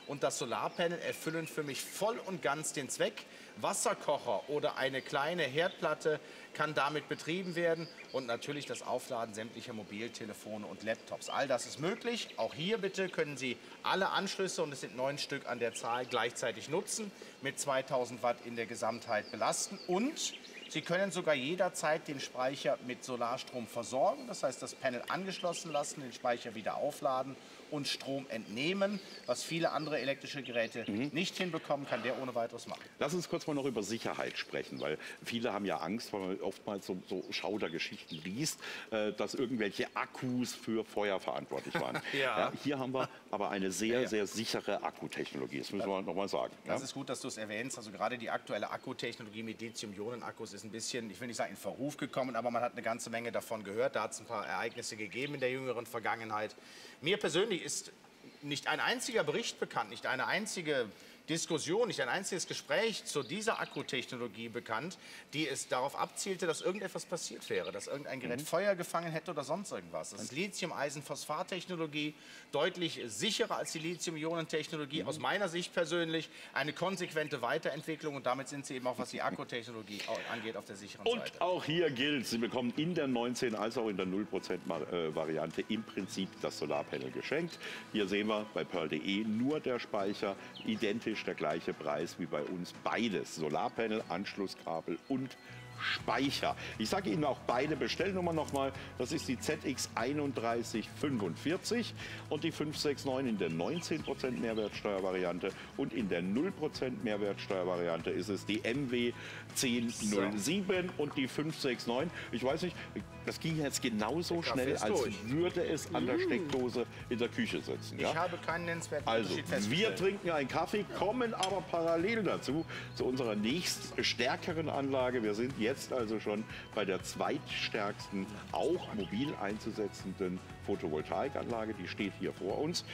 und das Solarpanel erfüllen für mich voll und ganz den Zweck. Wasserkocher oder eine kleine Herdplatte kann damit betrieben werden und natürlich das Aufladen sämtlicher Mobiltelefone und Laptops. All das ist möglich. Auch hier bitte können Sie alle Anschlüsse, und es sind neun Stück an der Zahl, gleichzeitig nutzen, mit zweitausend Watt in der Gesamtheit belasten, und Sie können sogar jederzeit den Speicher mit Solarstrom versorgen. Das heißt, das Panel angeschlossen lassen, den Speicher wieder aufladen und Strom entnehmen. Was viele andere elektrische Geräte mhm. nicht hinbekommen, kann der ohne weiteres machen. Lass uns kurz mal noch über Sicherheit sprechen, weil viele haben ja Angst, weil man oftmals so, so Schaudergeschichten liest, äh, dass irgendwelche Akkus für Feuer verantwortlich waren. ja. Ja, hier haben wir aber eine sehr, ja, ja. sehr sichere Akkutechnologie. Das müssen wir noch mal sagen. Das ja? ist gut, dass du es erwähnst. Also gerade die aktuelle Akkutechnologie mit Lithium-Ionen-Akkus ist ein bisschen, ich will nicht sagen in Verruf gekommen, aber man hat eine ganze Menge davon gehört. Da hat es ein paar Ereignisse gegeben in der jüngeren Vergangenheit. Mir persönlich ist nicht ein einziger Bericht bekannt, nicht eine einzige Diskussion, nicht ein einziges Gespräch zu dieser Akkutechnologie bekannt, die es darauf abzielte, dass irgendetwas passiert wäre, dass irgendein Gerät mhm. Feuer gefangen hätte oder sonst irgendwas. Das ist Lithium-Eisen-Phosphat-Technologie, deutlich sicherer als die Lithium-Ionen-Technologie. Mhm. Aus meiner Sicht persönlich eine konsequente Weiterentwicklung, und damit sind sie eben auch, was die Akkutechnologie angeht, auf der sicheren und Seite. Und auch hier gilt, Sie bekommen in der neunzehn als auch in der null Prozent Variante im Prinzip das Solarpanel geschenkt. Hier sehen wir bei Pearl punkt de nur der Speicher, identisch der gleiche Preis wie bei uns. Beides, Solarpanel, Anschlusskabel und Speicher. Ich sage Ihnen auch beide Bestellnummern nochmal. Das ist die Z X einunddreißig fünfundvierzig und die fünf sechs neun in der neunzehn Prozent Mehrwertsteuervariante, und in der null Prozent Mehrwertsteuervariante ist es die M W zehn null sieben so. Und die fünf sechs neun. Ich weiß nicht, das ging jetzt genauso schnell, als durch. würde es an der Steckdose in der Küche sitzen. Ja? Ich habe keinen nennenswerten Also, Unterschied festgestellt. Wir trinken einen Kaffee, kommen aber parallel dazu zu unserer nächststärkeren Anlage. Wir sind jetzt also schon bei der zweitstärksten, auch mobil einzusetzenden Photovoltaikanlage. Die steht hier vor uns.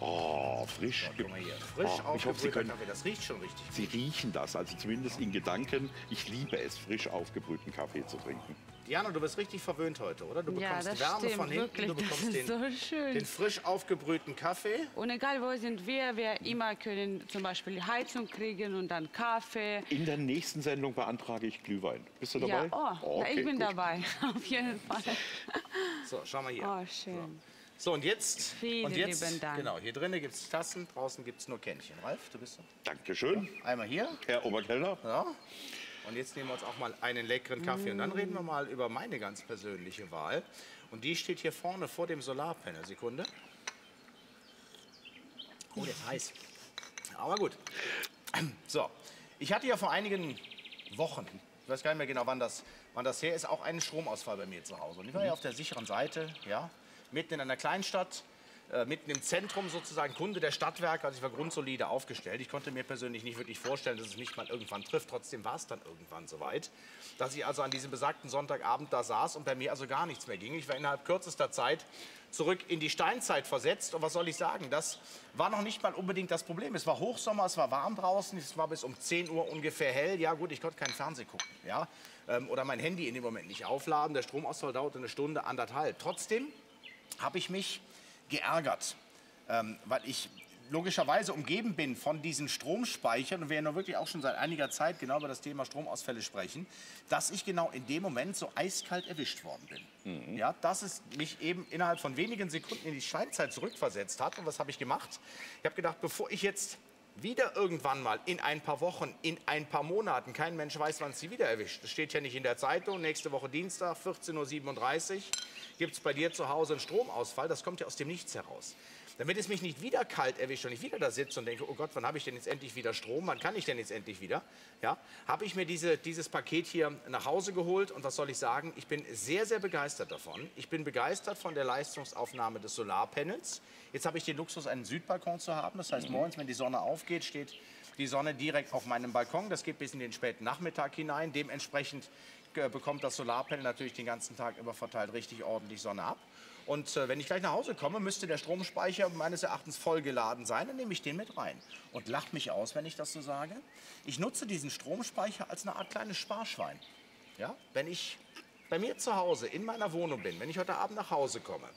Oh, frisch. So, mal hier. Frisch oh, ich hoffe, Sie können, Kaffee, das riecht schon richtig. Sie riechen das, also zumindest in Gedanken. Ich liebe es, frisch aufgebrühten Kaffee zu trinken. Diana, du bist richtig verwöhnt heute, oder? Du bekommst ja, Wärme stimmt, von hinten, wirklich, du bekommst das den, ist so schön. den frisch aufgebrühten Kaffee. Und egal wo sind wir, wir immer können zum Beispiel Heizung kriegen und dann Kaffee. In der nächsten Sendung beantrage ich Glühwein. Bist du dabei? Ja, oh, oh okay, ich bin gut. dabei, auf jeden Fall. So, schau mal hier. Oh, schön. So, und jetzt, Vielen und jetzt lieben Dank. genau, hier drinnen gibt es Tassen, draußen gibt es nur Kännchen. Ralf, du bist so. Dankeschön. Ja, einmal hier. Herr Oberkellner. Ja. Und jetzt nehmen wir uns auch mal einen leckeren Kaffee. Und dann reden wir mal über meine ganz persönliche Wahl. Und die steht hier vorne vor dem Solarpanel. Sekunde. Oh, der ist heiß. Aber gut. So, ich hatte ja vor einigen Wochen, ich weiß gar nicht mehr genau, wann das, wann das her ist, auch einen Stromausfall bei mir zu Hause. Und ich war ja auf der sicheren Seite, ja, mitten in einer Kleinstadt. Äh, mitten im Zentrum sozusagen, Kunde der Stadtwerke, also ich war grundsolide aufgestellt. Ich konnte mir persönlich nicht wirklich vorstellen, dass es mich mal irgendwann trifft. Trotzdem war es dann irgendwann soweit, dass ich also an diesem besagten Sonntagabend da saß und bei mir also gar nichts mehr ging. Ich war innerhalb kürzester Zeit zurück in die Steinzeit versetzt. Und was soll ich sagen, das war noch nicht mal unbedingt das Problem. Es war Hochsommer, es war warm draußen, es war bis um zehn Uhr ungefähr hell. Ja gut, ich konnte keinen Fernsehen gucken, ja? ähm, oder mein Handy in dem Moment nicht aufladen. Der Stromausfall dauerte eine Stunde, anderthalb. Trotzdem habe ich mich geärgert, ähm, weil ich logischerweise umgeben bin von diesen Stromspeichern und wir ja nur wirklich auch schon seit einiger Zeit genau über das Thema Stromausfälle sprechen, dass ich genau in dem Moment so eiskalt erwischt worden bin. Mhm. Ja, dass es mich eben innerhalb von wenigen Sekunden in die Steinzeit zurückversetzt hat. Und was habe ich gemacht? Ich habe gedacht, bevor ich jetzt wieder irgendwann mal in ein paar Wochen, in ein paar Monaten, kein Mensch weiß, wann es sie wieder erwischt. Das steht ja nicht in der Zeitung. Nächste Woche Dienstag, vierzehn Uhr siebenunddreißig, gibt es bei dir zu Hause einen Stromausfall. Das kommt ja aus dem Nichts heraus. Damit es mich nicht wieder kalt erwischt und ich wieder da sitze und denke, oh Gott, wann habe ich denn jetzt endlich wieder Strom? Wann kann ich denn jetzt endlich wieder? Ja, habe ich mir diese, dieses Paket hier nach Hause geholt und was soll ich sagen? Ich bin sehr, sehr begeistert davon. Ich bin begeistert von der Leistungsaufnahme des Solarpanels. Jetzt habe ich den Luxus, einen Südbalkon zu haben. Das heißt, morgens, wenn die Sonne aufgeht, steht die Sonne direkt auf meinem Balkon. Das geht bis in den späten Nachmittag hinein. Dementsprechend äh, bekommt das Solarpanel natürlich den ganzen Tag über verteilt richtig ordentlich Sonne ab. Und äh, wenn ich gleich nach Hause komme, müsste der Stromspeicher meines Erachtens vollgeladen sein. Dann nehme ich den mit rein. Und lacht mich aus, wenn ich das so sage. Ich nutze diesen Stromspeicher als eine Art kleines Sparschwein. Ja? Wenn ich bei mir zu Hause in meiner Wohnung bin, wenn ich heute Abend nach Hause komme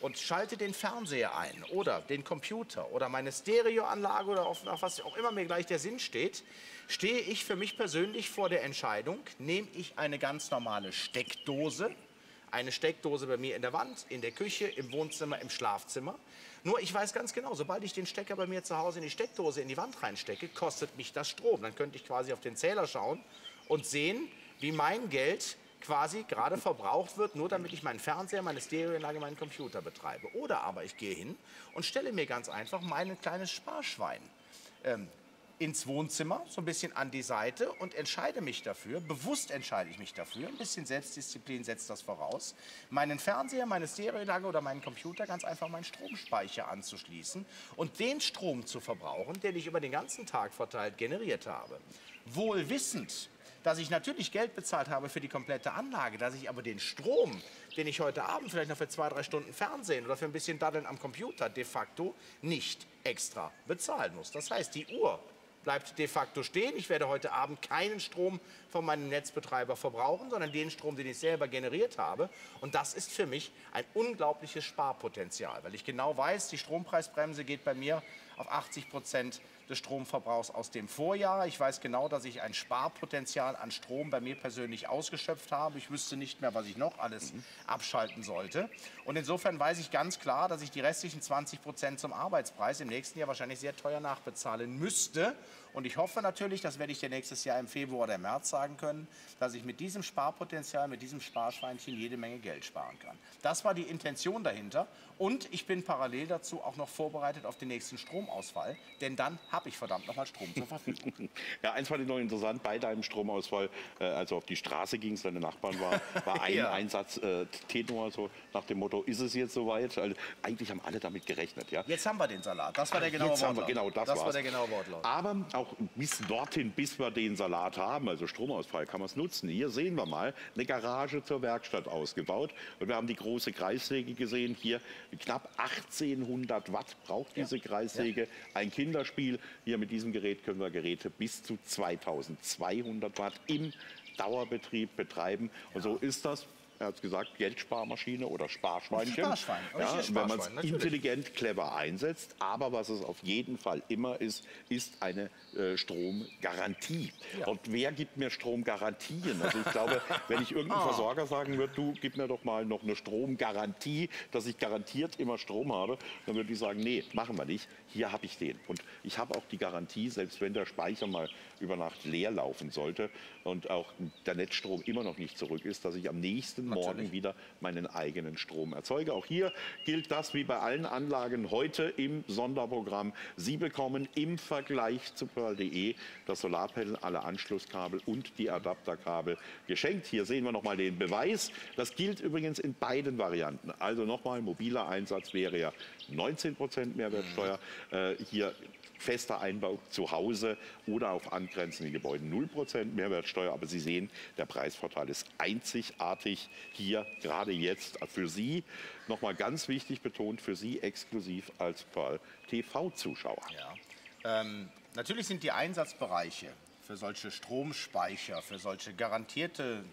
und schalte den Fernseher ein oder den Computer oder meine Stereoanlage oder auf, auf was auch immer mir gleich der Sinn steht, stehe ich für mich persönlich vor der Entscheidung, nehme ich eine ganz normale Steckdose, eine Steckdose bei mir in der Wand, in der Küche, im Wohnzimmer, im Schlafzimmer. Nur ich weiß ganz genau, sobald ich den Stecker bei mir zu Hause in die Steckdose in die Wand reinstecke, kostet mich das Strom. Dann könnte ich quasi auf den Zähler schauen und sehen, wie mein Geld quasi gerade verbraucht wird, nur damit ich meinen Fernseher, meine Stereoanlage, meinen Computer betreibe. Oder aber ich gehe hin und stelle mir ganz einfach mein kleines Sparschwein ähm, ins Wohnzimmer, so ein bisschen an die Seite und entscheide mich dafür, bewusst entscheide ich mich dafür, ein bisschen Selbstdisziplin setzt das voraus, meinen Fernseher, meine Stereoanlage oder meinen Computer ganz einfach meinen Stromspeicher anzuschließen und den Strom zu verbrauchen, den ich über den ganzen Tag verteilt generiert habe. Wohl wissend, dass ich natürlich Geld bezahlt habe für die komplette Anlage, dass ich aber den Strom, den ich heute Abend vielleicht noch für zwei, drei Stunden Fernsehen oder für ein bisschen Daddeln am Computer de facto nicht extra bezahlen muss. Das heißt, die Uhr bleibt de facto stehen. Ich werde heute Abend keinen Strom von meinem Netzbetreiber verbrauchen, sondern den Strom, den ich selber generiert habe. Und das ist für mich ein unglaubliches Sparpotenzial, weil ich genau weiß, die Strompreisbremse geht bei mir auf achtzig Prozent des Stromverbrauchs aus dem Vorjahr. Ich weiß genau, dass ich ein Sparpotenzial an Strom bei mir persönlich ausgeschöpft habe. Ich wüsste nicht mehr, was ich noch alles mhm. abschalten sollte. Und insofern weiß ich ganz klar, dass ich die restlichen zwanzig Prozent zum Arbeitspreis im nächsten Jahr wahrscheinlich sehr teuer nachbezahlen müsste. Und ich hoffe natürlich, das werde ich dir nächstes Jahr im Februar oder im März sagen können, dass ich mit diesem Sparpotenzial, mit diesem Sparschweinchen jede Menge Geld sparen kann. Das war die Intention dahinter. Und ich bin parallel dazu auch noch vorbereitet auf den nächsten Stromausfall, denn dann habe ich verdammt nochmal Strom zur Verfügung. Ja, eins fand ich noch interessant, bei deinem Stromausfall, äh, also auf die Straße ging es, deine Nachbarn war, war ein ja. Einsatz äh, Tenor, so nach dem Motto, ist es jetzt soweit? Also, eigentlich haben alle damit gerechnet. Ja? Jetzt haben wir den Salat, das war der genaue Wortlaut. Genau, das, das war der genaue Wortlaut. Aber auch bis dorthin, bis wir den Salat haben, also Stromausfall, kann man es nutzen. Hier sehen wir mal eine Garage zur Werkstatt ausgebaut und wir haben die große Kreissäge gesehen, hier knapp achtzehnhundert Watt braucht diese ja. Kreissäge, ja. ein Kinderspiel. Hier mit diesem Gerät können wir Geräte bis zu zweitausendzweihundert Watt im Dauerbetrieb betreiben. Und ja. so ist das. Er hat gesagt, Geldsparmaschine oder Sparschweinchen. Sparschwein. Ja, wenn man es intelligent, clever einsetzt. Aber was es auf jeden Fall immer ist, ist eine äh, Stromgarantie. Ja. Und wer gibt mir Stromgarantien? Also ich glaube, wenn ich irgendeinem oh. Versorger sagen würde, du gib mir doch mal noch eine Stromgarantie, dass ich garantiert immer Strom habe, dann würde ich sagen, nee, machen wir nicht. Hier habe ich den. Und ich habe auch die Garantie, selbst wenn der Speicher mal über Nacht leer laufen sollte und auch der Netzstrom immer noch nicht zurück ist, dass ich am nächsten Morgen Natürlich. wieder meinen eigenen Strom erzeuge. Auch hier gilt das wie bei allen Anlagen heute im Sonderprogramm. Sie bekommen im Vergleich zu Pearl punkt de das Solarpanel, alle Anschlusskabel und die Adapterkabel geschenkt. Hier sehen wir nochmal den Beweis. Das gilt übrigens in beiden Varianten. Also nochmal, mobiler Einsatz wäre ja neunzehn Prozent Mehrwertsteuer. Äh, hier fester Einbau zu Hause oder auf angrenzenden Gebäuden null Prozent Mehrwertsteuer. Aber Sie sehen, der Preisvorteil ist einzigartig hier, gerade jetzt für Sie. Nochmal ganz wichtig betont, für Sie exklusiv als Pearl T V-Zuschauer. Ja. Ähm, natürlich sind die Einsatzbereiche für solche Stromspeicher, für solche garantierte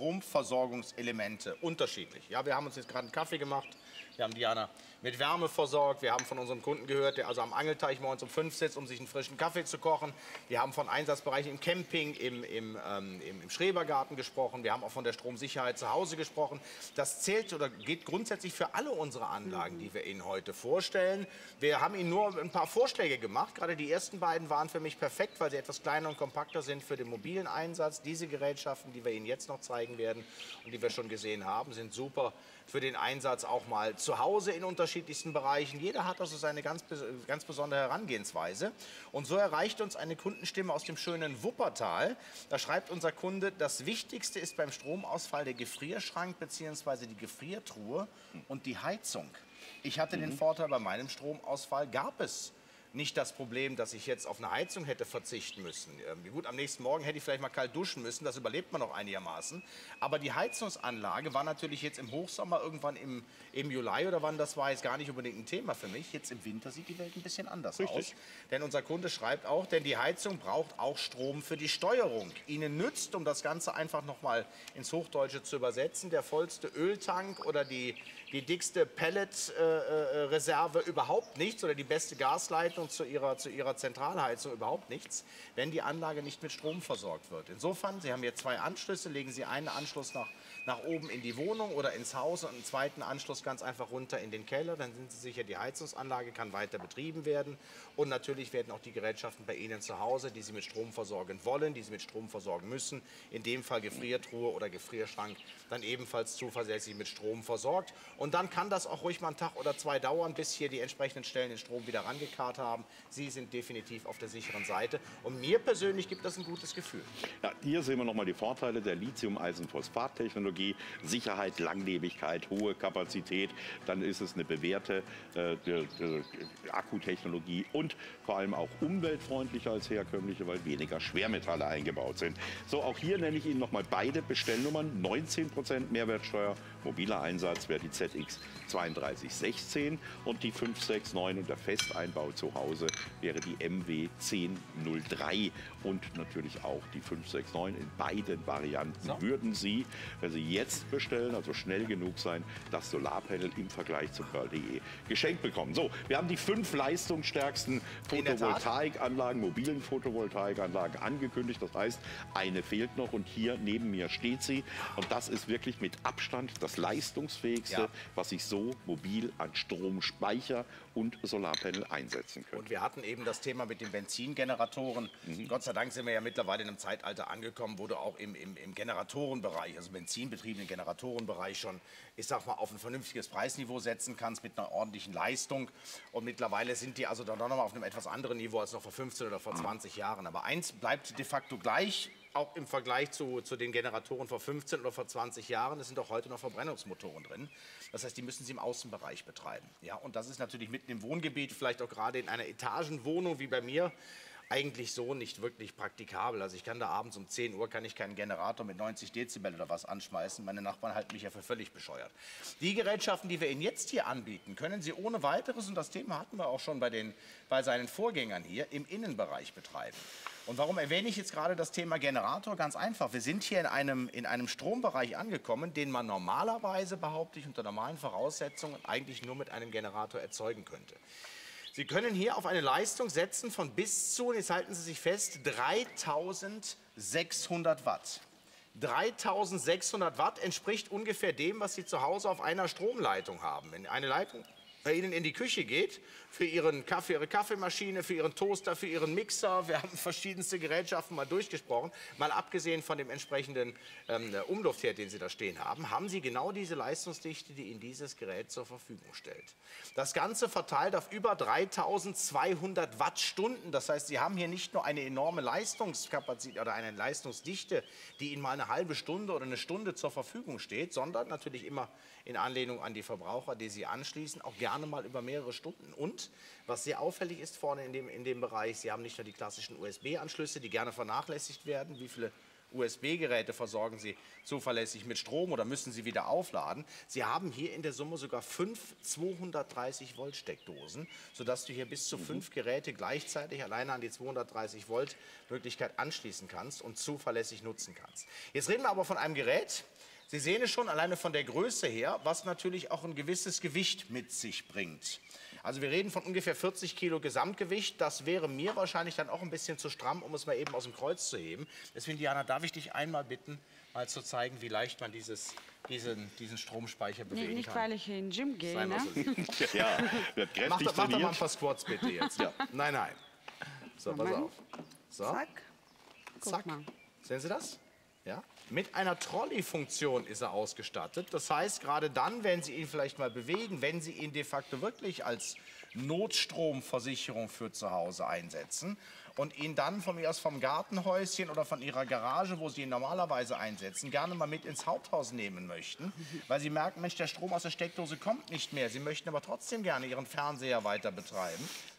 Stromversorgungselemente unterschiedlich. Ja, wir haben uns jetzt gerade einen Kaffee gemacht. Wir haben Diana mit Wärme versorgt. Wir haben von unserem Kunden gehört, der also am Angelteich morgens um fünf sitzt, um sich einen frischen Kaffee zu kochen. Wir haben von Einsatzbereichen im Camping, im, im, ähm, im, im Schrebergarten gesprochen. Wir haben auch von der Stromsicherheit zu Hause gesprochen. Das zählt oder geht grundsätzlich für alle unsere Anlagen, die wir Ihnen heute vorstellen. Wir haben Ihnen nur ein paar Vorschläge gemacht. Gerade die ersten beiden waren für mich perfekt, weil sie etwas kleiner und kompakter sind für den mobilen Einsatz. Diese Gerätschaften, die wir Ihnen jetzt noch zeigen werden und die wir schon gesehen haben, sind super für den Einsatz auch mal zu Hause in unterschiedlichsten Bereichen. Jeder hat also seine ganz, ganz besondere Herangehensweise. Und so erreicht uns eine Kundenstimme aus dem schönen Wuppertal. Da schreibt unser Kunde, das Wichtigste ist beim Stromausfall der Gefrierschrank bzw. die Gefriertruhe und die Heizung. Ich hatte mhm. den Vorteil, bei meinem Stromausfall gab es nicht das Problem, dass ich jetzt auf eine Heizung hätte verzichten müssen. Ähm, gut, am nächsten Morgen hätte ich vielleicht mal kalt duschen müssen, das überlebt man noch einigermaßen. Aber die Heizungsanlage war natürlich jetzt im Hochsommer, irgendwann im, im Juli oder wann das war, jetzt gar nicht unbedingt ein Thema für mich. Jetzt im Winter sieht die Welt ein bisschen anders Richtig. aus. Denn unser Kunde schreibt auch, denn die Heizung braucht auch Strom für die Steuerung. Ihnen nützt, um das Ganze einfach noch mal ins Hochdeutsche zu übersetzen, der vollste Öltank oder die, die dickste Pelletreserve äh, äh, überhaupt nichts oder die beste Gasleitung zu ihrer, zu ihrer Zentralheizung überhaupt nichts, wenn die Anlage nicht mit Strom versorgt wird. Insofern, Sie haben hier zwei Anschlüsse, legen Sie einen Anschluss nach, nach oben in die Wohnung oder ins Haus und einen zweiten Anschluss ganz einfach runter in den Keller, dann sind Sie sicher, die Heizungsanlage kann weiter betrieben werden und natürlich werden auch die Gerätschaften bei Ihnen zu Hause, die Sie mit Strom versorgen wollen, die Sie mit Strom versorgen müssen, in dem Fall Gefriertruhe oder Gefrierschrank, dann ebenfalls zuverlässig mit Strom versorgt. Und dann kann das auch ruhig mal einen Tag oder zwei dauern, bis hier die entsprechenden Stellen den Strom wieder rangekarrt haben. Sie sind definitiv auf der sicheren Seite. Und mir persönlich gibt das ein gutes Gefühl. Ja, hier sehen wir nochmal die Vorteile der Lithium-Eisenphosphat-Technologie. Sicherheit, Langlebigkeit, hohe Kapazität. Dann ist es eine bewährte äh, äh, Akkutechnologie und vor allem auch umweltfreundlicher als herkömmliche, weil weniger Schwermetalle eingebaut sind. So, auch hier nenne ich Ihnen nochmal beide Bestellnummern. neunzehn Prozent Mehrwertsteuer, mobiler Einsatz wäre die Z X zwei drei eins sechs und die fünf sechs neun und der Festeinbau zu Hause wäre die M W zehn null drei und natürlich auch die fünf sechs neun. In beiden Varianten so. Würden Sie, wenn Sie jetzt bestellen, also schnell genug sein, das Solarpanel im Vergleich zu Pearl punkt de geschenkt bekommen. So, wir haben die fünf leistungsstärksten Photovoltaikanlagen, mobilen Photovoltaikanlagen angekündigt. Das heißt, eine fehlt noch und hier neben mir steht sie. Und das ist wirklich mit Abstand das leistungsfähigste, ja. was ich so mobil an Stromspeicher und Solarpanel einsetzen könnte. Und wir hatten eben das Thema mit den Benzingeneratoren. Mhm. Gott sei Dank sind wir ja mittlerweile in einem Zeitalter angekommen, wo du auch im, im, im Generatorenbereich, also benzinbetriebenen Generatorenbereich schon, ich sag mal, auf ein vernünftiges Preisniveau setzen kannst mit einer ordentlichen Leistung. Und mittlerweile sind die also dann noch mal auf einem etwas anderen Niveau als noch vor fünfzehn oder vor zwanzig mhm. Jahren. Aber eins bleibt de facto gleich, auch im Vergleich zu, zu den Generatoren vor fünfzehn oder vor zwanzig Jahren. Es sind auch heute noch Verbrennungsmotoren drin. Das heißt, die müssen Sie im Außenbereich betreiben. Ja, und das ist natürlich mitten im Wohngebiet, vielleicht auch gerade in einer Etagenwohnung wie bei mir, eigentlich so nicht wirklich praktikabel. Also ich kann da abends um zehn Uhr kann ich keinen Generator mit neunzig Dezibel oder was anschmeißen. Meine Nachbarn halten mich ja für völlig bescheuert. Die Gerätschaften, die wir Ihnen jetzt hier anbieten, können Sie ohne weiteres, und das Thema hatten wir auch schon bei, den, bei seinen Vorgängern hier, im Innenbereich betreiben. Und warum erwähne ich jetzt gerade das Thema Generator? Ganz einfach. Wir sind hier in einem, in einem Strombereich angekommen, den man normalerweise, behaupte ich, unter normalen Voraussetzungen eigentlich nur mit einem Generator erzeugen könnte. Sie können hier auf eine Leistung setzen von bis zu, jetzt halten Sie sich fest, dreitausendsechshundert Watt. dreitausendsechshundert Watt entspricht ungefähr dem, was Sie zu Hause auf einer Stromleitung haben. Wenn eine Leitung bei Ihnen in die Küche geht, für Ihren Kaffee, Ihre Kaffeemaschine, für Ihren Toaster, für Ihren Mixer, wir haben verschiedenste Gerätschaften mal durchgesprochen, mal abgesehen von dem entsprechenden ähm, Umluftherd, den Sie da stehen haben, haben Sie genau diese Leistungsdichte, die Ihnen dieses Gerät zur Verfügung stellt. Das Ganze verteilt auf über dreitausendzweihundert Wattstunden, das heißt, Sie haben hier nicht nur eine enorme Leistungskapazität oder eine Leistungsdichte, die Ihnen mal eine halbe Stunde oder eine Stunde zur Verfügung steht, sondern natürlich immer in Anlehnung an die Verbraucher, die Sie anschließen, auch gerne mal über mehrere Stunden. Und was sehr auffällig ist vorne in dem, in dem Bereich, Sie haben nicht nur die klassischen U S B-Anschlüsse, die gerne vernachlässigt werden. Wie viele U S B-Geräte versorgen Sie zuverlässig mit Strom oder müssen Sie wieder aufladen? Sie haben hier in der Summe sogar fünf zweihundertdreißig Volt Steckdosen, sodass du hier bis zu fünf Geräte gleichzeitig alleine an die zweihundertdreißig Volt Möglichkeit anschließen kannst und zuverlässig nutzen kannst. Jetzt reden wir aber von einem Gerät. Sie sehen es schon alleine von der Größe her, was natürlich auch ein gewisses Gewicht mit sich bringt. Also wir reden von ungefähr vierzig Kilo Gesamtgewicht. Das wäre mir wahrscheinlich dann auch ein bisschen zu stramm, um es mal eben aus dem Kreuz zu heben. Deswegen, Diana, darf ich dich einmal bitten, mal zu zeigen, wie leicht man dieses, diesen, diesen Stromspeicher bewegen nee, nicht, kann. Nicht, weil ich in den Gym gehe, ne? So ja, wird kräftig mach, trainiert. Mach doch mal ein paar Squats bitte jetzt. Ja. Nein, nein. So, pass auf. So. Zack. Zack. Sehen Sie das? Ja. Mit einer Trolley-Funktion ist er ausgestattet. Das heißt, gerade dann, wenn Sie ihn vielleicht mal bewegen, wenn Sie ihn de facto wirklich als Notstromversicherung für zu Hause einsetzen und ihn dann von mir aus vom Gartenhäuschen oder von Ihrer Garage, wo Sie ihn normalerweise einsetzen, gerne mal mit ins Haupthaus nehmen möchten, weil Sie merken, Mensch, der Strom aus der Steckdose kommt nicht mehr. Sie möchten aber trotzdem gerne Ihren Fernseher weiter betreiben.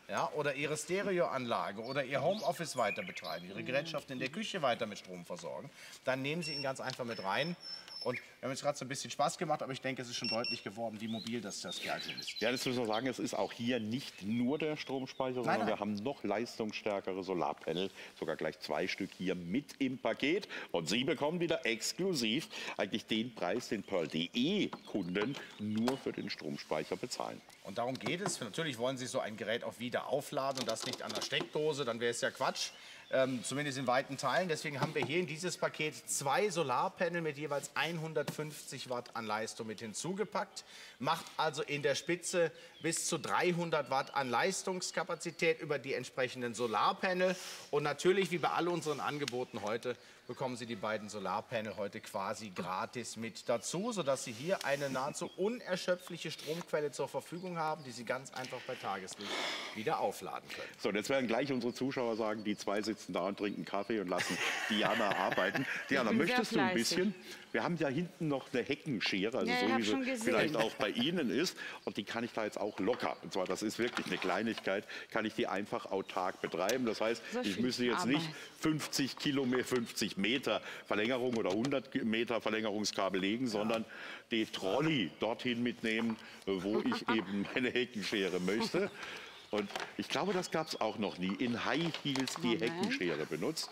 ja, oder Ihre Stereoanlage oder Ihr Homeoffice weiter betreiben, Ihre Gerätschaften in der Küche weiter mit Strom versorgen, dann nehmen Sie ihn ganz einfach mit rein. Und wir haben jetzt gerade so ein bisschen Spaß gemacht, aber ich denke, es ist schon deutlich geworden, wie mobil das, das Kerlchen ist. Ja, das müssen wir sagen, es ist auch hier nicht nur der Stromspeicher, sondern nein. wir haben noch leistungsstärkere Solarpanel, sogar gleich zwei Stück hier mit im Paket. Und Sie bekommen wieder exklusiv eigentlich den Preis, den Pearl punkt de-Kunden nur für den Stromspeicher bezahlen. Und darum geht es. Natürlich wollen Sie so ein Gerät auch wieder aufladen und das nicht an der Steckdose, dann wäre es ja Quatsch. Ähm, zumindest in weiten Teilen. Deswegen haben wir hier in dieses Paket zwei Solarpanel mit jeweils hundertfünfzig Watt an Leistung mit hinzugepackt. Macht also in der Spitze bis zu dreihundert Watt an Leistungskapazität über die entsprechenden Solarpanel. Und natürlich, wie bei all unseren Angeboten heute, bekommen Sie die beiden Solarpanel heute quasi gratis mit dazu, sodass Sie hier eine nahezu unerschöpfliche Stromquelle zur Verfügung haben, die Sie ganz einfach bei Tageslicht wieder aufladen können. So, und jetzt werden gleich unsere Zuschauer sagen, die zwei sitzen da und trinken Kaffee und lassen Diana arbeiten. Diana, bin möchtest du sehr ein bisschen? Wir haben ja hinten noch eine Heckenschere, also Ja, ich so hab wie schon sie gesehen. vielleicht auch bei Ihnen ist. Und die kann ich da jetzt auch locker. Und zwar, das ist wirklich eine Kleinigkeit, kann ich die einfach autark betreiben. Das heißt, So ich viel müsste jetzt Arbeit. nicht fünfzig Kilometer, fünfzig Meter Verlängerung oder hundert Meter Verlängerungskabel legen, sondern die Trolley dorthin mitnehmen, wo ich eben meine Heckenschere möchte. Und ich glaube, das gab es auch noch nie. In High Heels die Moment. Heckenschere benutzt.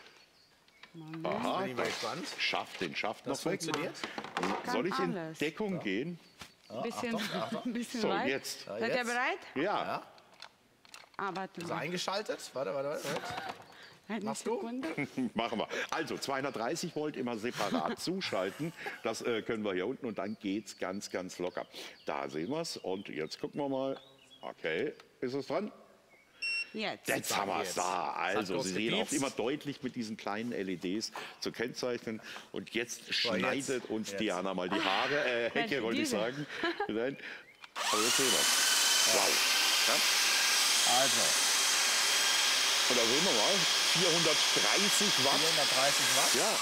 Moment. Aha, Bin ich mal gespannt. schafft den schafft Das noch weg. funktioniert. Soll ich in alles. Deckung gehen? Ein bisschen, ein bisschen So, weit. jetzt. Ja, Seid ihr jetzt. bereit? Ja. Ja. Arbeiten Ist wir. eingeschaltet? Warte, warte, warte. Eine Machst du? Sekunde. Machen wir. Also zweihundertdreißig Volt immer separat zuschalten. Das äh, können wir hier unten und dann geht's ganz, ganz locker. Da sehen wir es. Und jetzt gucken wir mal. Okay, ist es dran? Jetzt. Jetzt haben wir es jetzt. da. Also, bloß Sie sehen auch gepiepst. immer deutlich mit diesen kleinen L E Ds zu kennzeichnen. Und jetzt schneidet jetzt. uns Jetzt. Diana mal die Haare, äh, Hecke Welche? wollte ich Diese? sagen. Nein. Aber jetzt sehen wir es. Wow. Ja? Also, Und da sehen wir mal, vierhundertdreißig Watt. vierhundertdreißig Watt. Ja,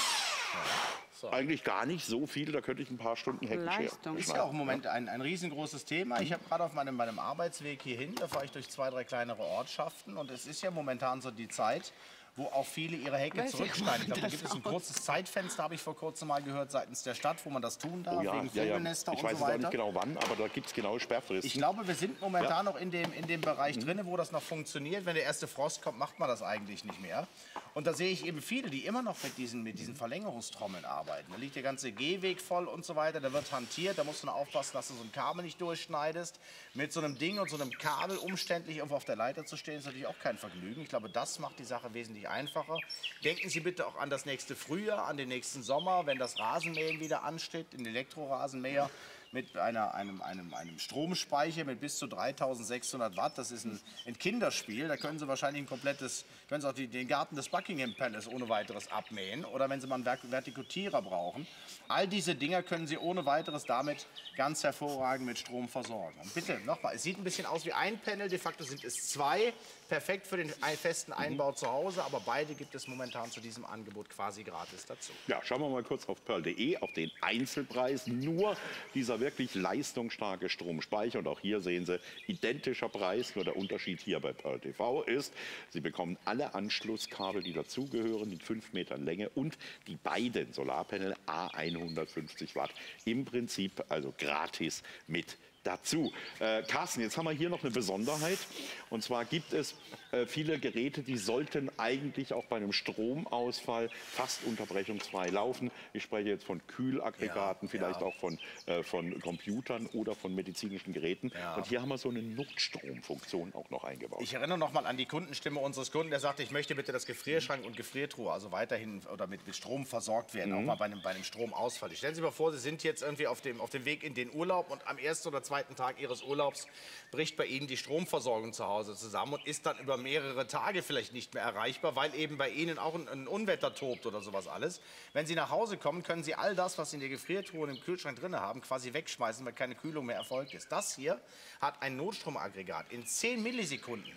So. eigentlich gar nicht so viel. Da könnte ich ein paar Stunden Heckenschere. Leistung. Ist ja auch im Moment ein, ein riesengroßes Thema. Ich habe gerade auf meinem, meinem Arbeitsweg hierhin, da fahre ich durch zwei, drei kleinere Ortschaften. Und es ist ja momentan so die Zeit, wo auch viele ihre Hecke Weiß ich, zurückschneiden. Ich glaube, da das gibt es ein aus. kurzes Zeitfenster, habe ich vor kurzem mal gehört, seitens der Stadt, wo man das tun darf, Oh ja, wegen ja, ja. Vogelnester Ich weiß und jetzt so auch weiter. nicht genau wann, aber da gibt es genaue Sperrfristen. Ich glaube, wir sind momentan Ja. noch in dem, in dem Bereich drin, wo das noch funktioniert. Wenn der erste Frost kommt, macht man das eigentlich nicht mehr. Und da sehe ich eben viele, die immer noch mit diesen, mit diesen Verlängerungstrommeln arbeiten. Da liegt der ganze Gehweg voll und so weiter. Da wird hantiert. Da musst du nur aufpassen, dass du so ein Kabel nicht durchschneidest. Mit so einem Ding und so einem Kabel umständlich irgendwo auf der Leiter zu stehen, ist natürlich auch kein Vergnügen. Ich glaube, das macht die Sache wesentlich einfacher. Denken Sie bitte auch an das nächste Frühjahr, an den nächsten Sommer, wenn das Rasenmähen wieder ansteht, den Elektrorasenmäher mit einer, einem, einem, einem Stromspeicher mit bis zu dreitausendsechshundert Watt. Das ist ein, ein Kinderspiel. Da können Sie wahrscheinlich ein komplettes, können Sie auch die, den Garten des Buckingham Palace ohne weiteres abmähen. Oder wenn Sie mal einen Ver- Vertikutierer brauchen. All diese Dinger können Sie ohne weiteres damit ganz hervorragend mit Strom versorgen. Und bitte nochmal, es sieht ein bisschen aus wie ein Panel, de facto sind es zwei. Perfekt für den ein- festen Einbau zu Hause, aber beide gibt es momentan zu diesem Angebot quasi gratis dazu. Ja, schauen wir mal kurz auf pearl punkt de, auf den Einzelpreis. Nur dieser wirklich leistungsstarke Stromspeicher. Und auch hier sehen Sie, identischer Preis. Nur der Unterschied hier bei Pearl T V ist, Sie bekommen alle Anschlusskabel, die dazugehören, in fünf Metern Länge und die beiden Solarpanel A hundertfünfzig Watt. Im Prinzip also gratis mit dazu. Äh, Carsten, jetzt haben wir hier noch eine Besonderheit. Und zwar gibt es äh, viele Geräte, die sollten eigentlich auch bei einem Stromausfall fast unterbrechungsfrei laufen. Ich spreche jetzt von Kühlaggregaten, Ja, vielleicht ja. auch von, äh, von Computern oder von medizinischen Geräten. Ja. Und hier haben wir so eine Notstromfunktion auch noch eingebaut. Ich erinnere noch mal an die Kundenstimme unseres Kunden, der sagte, ich möchte bitte, dass Gefrierschrank und Gefriertruhe also weiterhin oder mit, mit Strom versorgt werden, auch mal bei einem, bei einem Stromausfall. Stellen Sie sich mal vor, Sie sind jetzt irgendwie auf dem, auf dem Weg in den Urlaub und am ersten oder zweiten Tag Ihres Urlaubs bricht bei Ihnen die Stromversorgung zu Hause zusammen und ist dann über mehrere Tage vielleicht nicht mehr erreichbar, weil eben bei Ihnen auch ein, ein Unwetter tobt oder sowas alles. Wenn Sie nach Hause kommen, können Sie all das, was Sie in der Gefriertruhe und im Kühlschrank drin haben, quasi wegschmeißen, weil keine Kühlung mehr erfolgt ist. Das hier hat ein Notstromaggregat in zehn Millisekunden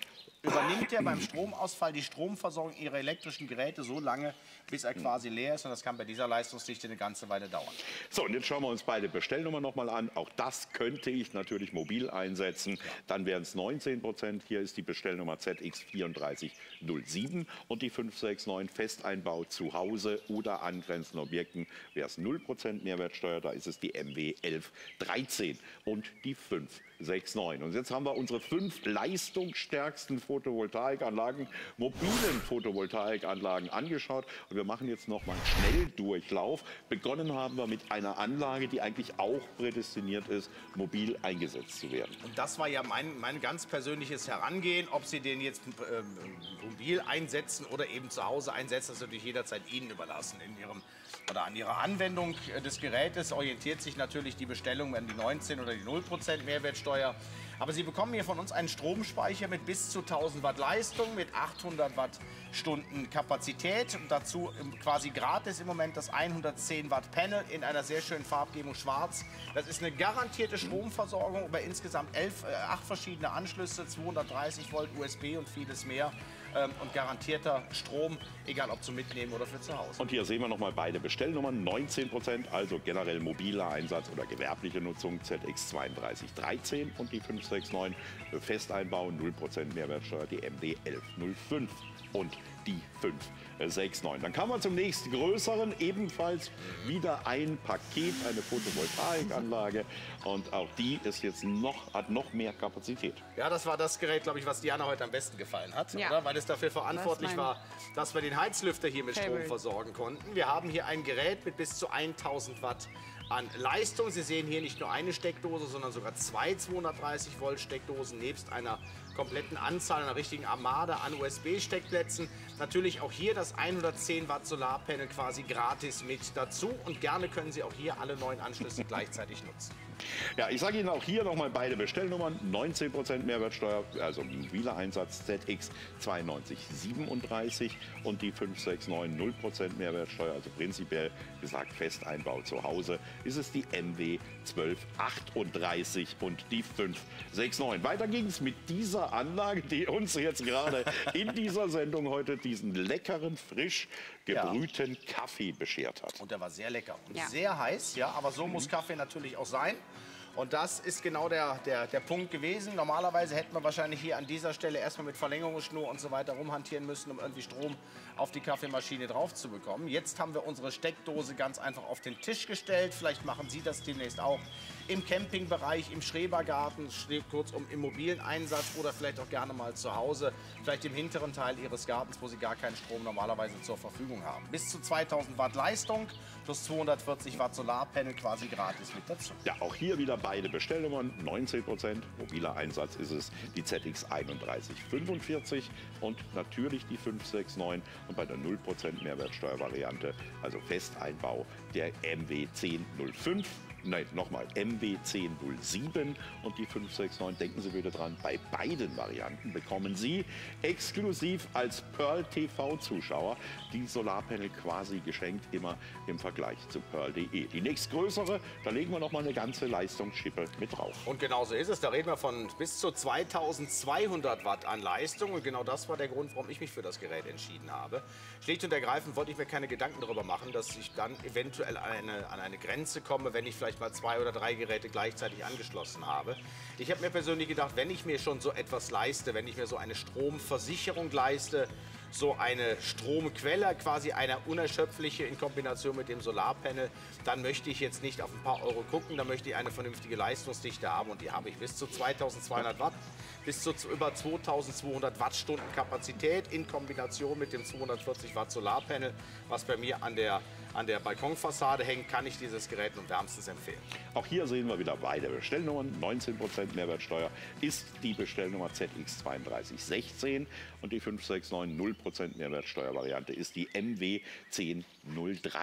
übernimmt er beim Stromausfall die Stromversorgung Ihrer elektrischen Geräte so lange, bis er quasi leer ist. Und das kann bei dieser Leistungsdichte eine ganze Weile dauern. So, und jetzt schauen wir uns beide Bestellnummern noch mal an. Auch das könnte ich natürlich mobil einsetzen. Dann wären es neunzehn Prozent. Hier ist die Bestellnummer Z X vier drei null sieben und die fünf sechs neun Festeinbau zu Hause oder angrenzenden Objekten wäre es null Prozent Mehrwertsteuer. Da ist es die M W elf dreizehn und die fünf sechs neun. Und jetzt haben wir unsere fünf leistungsstärksten Photovoltaikanlagen, mobilen Photovoltaikanlagen angeschaut. Und wir machen jetzt noch mal einen Schnelldurchlauf. Begonnen haben wir mit einer Anlage, die eigentlich auch prädestiniert ist, mobil eingesetzt zu werden. Und das war ja mein, mein ganz persönliches Herangehen. Ob Sie den jetzt ähm, mobil einsetzen oder eben zu Hause einsetzen, das ist natürlich jederzeit Ihnen überlassen. In Ihrem, oder an Ihrer Anwendung des Gerätes orientiert sich natürlich die Bestellung an die neunzehn oder die null Prozent Mehrwertsteuer. Aber Sie bekommen hier von uns einen Stromspeicher mit bis zu tausend Watt Leistung, mit achthundert Wattstunden Kapazität. Und dazu quasi gratis im Moment das hundertzehn Watt Panel in einer sehr schönen Farbgebung schwarz. Das ist eine garantierte Stromversorgung über insgesamt elf, äh, acht verschiedene Anschlüsse, zweihundertdreißig Volt U S B und vieles mehr. Ähm, und garantierter Strom, egal ob zum Mitnehmen oder für zu Hause. Und hier sehen wir noch mal beide Bestellnummern. neunzehn Prozent, also generell mobiler Einsatz oder gewerbliche Nutzung Z X drei zwei eins drei und die fünf sechs neun Festeinbau, null Prozent Mehrwertsteuer, die M D elf null fünf und die fünf sechs neun. Dann kam man zum nächsten größeren, ebenfalls wieder ein Paket, eine Photovoltaikanlage. Und auch die ist jetzt noch, hat noch mehr Kapazität. Ja, das war das Gerät, glaube ich, was Diana heute am besten gefallen hat, Ja. oder? Weil es dafür verantwortlich Das war, dass wir den Heizlüfter hier mit Strom Favorite. versorgen konnten. Wir haben hier ein Gerät mit bis zu tausend Watt an Leistung. Sie sehen hier nicht nur eine Steckdose, sondern sogar zwei zweihundertdreißig Volt Steckdosen nebst einer kompletten Anzahl, einer richtigen Armada an U S B-Steckplätzen. Natürlich auch hier das hundertzehn Watt Solarpanel quasi gratis mit dazu. Und gerne können Sie auch hier alle neuen Anschlüsse gleichzeitig nutzen. Ja, ich sage Ihnen auch hier noch mal beide Bestellnummern. neunzehn Prozent Mehrwertsteuer, also mobiler Einsatz Z X zweiundneunzig siebenunddreißig und die fünf sechs neun null Prozent Mehrwertsteuer, also prinzipiell gesagt Festeinbau zu Hause, ist es die M W zwölf achtunddreißig und die fünf sechs neun. Weiter ging es mit dieser Anlage, die uns jetzt gerade in dieser Sendung heute diesen leckeren, frisch gebrühten ja. Kaffee beschert hat. Und der war sehr lecker und Ja. sehr heiß, ja, aber so muss Kaffee natürlich auch sein. Und das ist genau der, der, der Punkt gewesen. Normalerweise hätten wir wahrscheinlich hier an dieser Stelle erstmal mit Verlängerungsschnur und so weiter rumhantieren müssen, um irgendwie Strom auf die Kaffeemaschine drauf zu bekommen. Jetzt haben wir unsere Steckdose ganz einfach auf den Tisch gestellt. Vielleicht machen Sie das demnächst auch im Campingbereich, im Schrebergarten, kurzum im mobilen Einsatz oder vielleicht auch gerne mal zu Hause, vielleicht im hinteren Teil Ihres Gartens, wo Sie gar keinen Strom normalerweise zur Verfügung haben. Bis zu zweitausend Watt Leistung plus zweihundertvierzig Watt Solarpanel quasi gratis mit dazu. Ja, auch hier wieder beide Bestellnummern, neunzehn Prozent. Mobiler Einsatz ist es die Z X einunddreißig fünfundvierzig und natürlich die fünf sechs neun und bei der null Prozent Mehrwertsteuervariante, also Festeinbau, der M W zehn null fünf. Nein, nochmal, M W zehn null sieben und die fünf sechs neun, denken Sie bitte dran, bei beiden Varianten bekommen Sie exklusiv als Pearl T V-Zuschauer die Solarpanel quasi geschenkt, immer im Vergleich zu Pearl punkt de. Die nächstgrößere, da legen wir nochmal eine ganze Leistungsschippe mit drauf. Und genau so ist es. Da reden wir von bis zu zweitausendzweihundert Watt an Leistung. Und genau das war der Grund, warum ich mich für das Gerät entschieden habe. Schlicht und ergreifend wollte ich mir keine Gedanken darüber machen, dass ich dann eventuell an eine, an eine Grenze komme, wenn ich vielleicht mal zwei oder drei Geräte gleichzeitig angeschlossen habe. Ich habe mir persönlich gedacht, wenn ich mir schon so etwas leiste, wenn ich mir so eine Stromversicherung leiste, so eine Stromquelle, quasi eine unerschöpfliche in Kombination mit dem Solarpanel, dann möchte ich jetzt nicht auf ein paar Euro gucken, dann möchte ich eine vernünftige Leistungsdichte haben und die habe ich bis zu zweitausendzweihundert Watt, bis zu über zweitausendzweihundert Wattstunden Kapazität in Kombination mit dem zweihundertvierzig Watt Solarpanel, was bei mir an der an der Balkonfassade hängt, kann ich dieses Gerät nur wärmstens empfehlen. Auch hier sehen wir wieder beide Bestellnummern. neunzehn Prozent Mehrwertsteuer ist die Bestellnummer Z X zweiunddreißig sechzehn und die fünf sechs neun null Prozent Mehrwertsteuervariante ist die M W zehn null drei.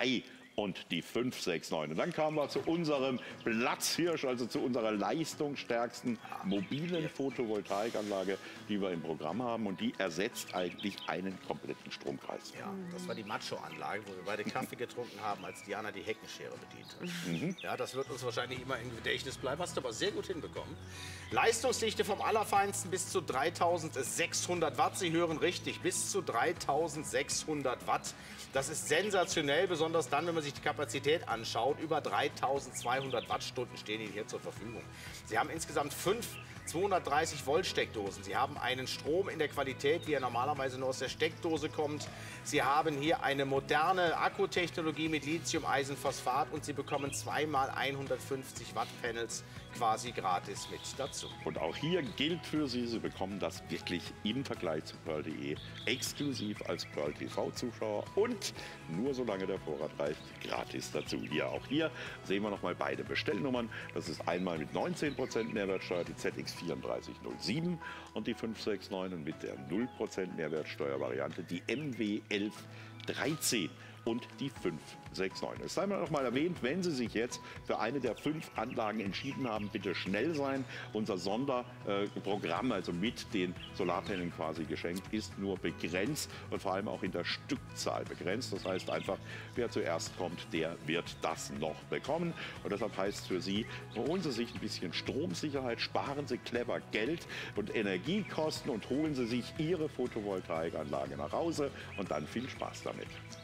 und die fünf sechs neun. Und dann kamen wir zu unserem Platzhirsch, also zu unserer leistungsstärksten mobilen Photovoltaikanlage, die wir im Programm haben. Und die ersetzt eigentlich einen kompletten Stromkreis. Ja, das war die Macho-Anlage, wo wir beide Kaffee getrunken haben, als Diana die Heckenschere bedient hat. Mhm. Ja, das wird uns wahrscheinlich immer im Gedächtnis bleiben. Hast du aber sehr gut hinbekommen. Leistungsdichte vom Allerfeinsten bis zu dreitausendsechshundert Watt. Sie hören richtig, bis zu dreitausendsechshundert Watt. Das ist sensationell, besonders dann, wenn man sich die Kapazität anschaut. Über dreitausendzweihundert Wattstunden stehen Ihnen hier zur Verfügung. Sie haben insgesamt fünf zweihundertdreißig Volt Steckdosen. Sie haben einen Strom in der Qualität, wie er normalerweise nur aus der Steckdose kommt. Sie haben hier eine moderne Akkutechnologie mit Lithium-Eisenphosphat und Sie bekommen zweimal hundertfünfzig Watt Panels quasi gratis mit dazu. Und auch hier gilt für Sie, Sie bekommen das wirklich im Vergleich zu Pearl punkt de exklusiv als Pearl T V-Zuschauer und nur solange der Vorrat reicht, gratis dazu. Hier auch hier sehen wir noch mal beide Bestellnummern. Das ist einmal mit neunzehn Prozent Mehrwertsteuer die Z X vier drei null sieben und die fünf sechs neun und mit der null Prozent Mehrwertsteuervariante die M W elf dreizehn und die fünf sechs neun. Es sei mal noch mal erwähnt, wenn Sie sich jetzt für eine der fünf Anlagen entschieden haben, bitte schnell sein. Unser Sonderprogramm, äh, also mit den Solarpanelen quasi geschenkt, ist nur begrenzt und vor allem auch in der Stückzahl begrenzt. Das heißt einfach, wer zuerst kommt, der wird das noch bekommen. Und deshalb heißt es für Sie, holen Sie sich ein bisschen Stromsicherheit, sparen Sie clever Geld und Energiekosten und holen Sie sich Ihre Photovoltaikanlage nach Hause und dann viel Spaß damit.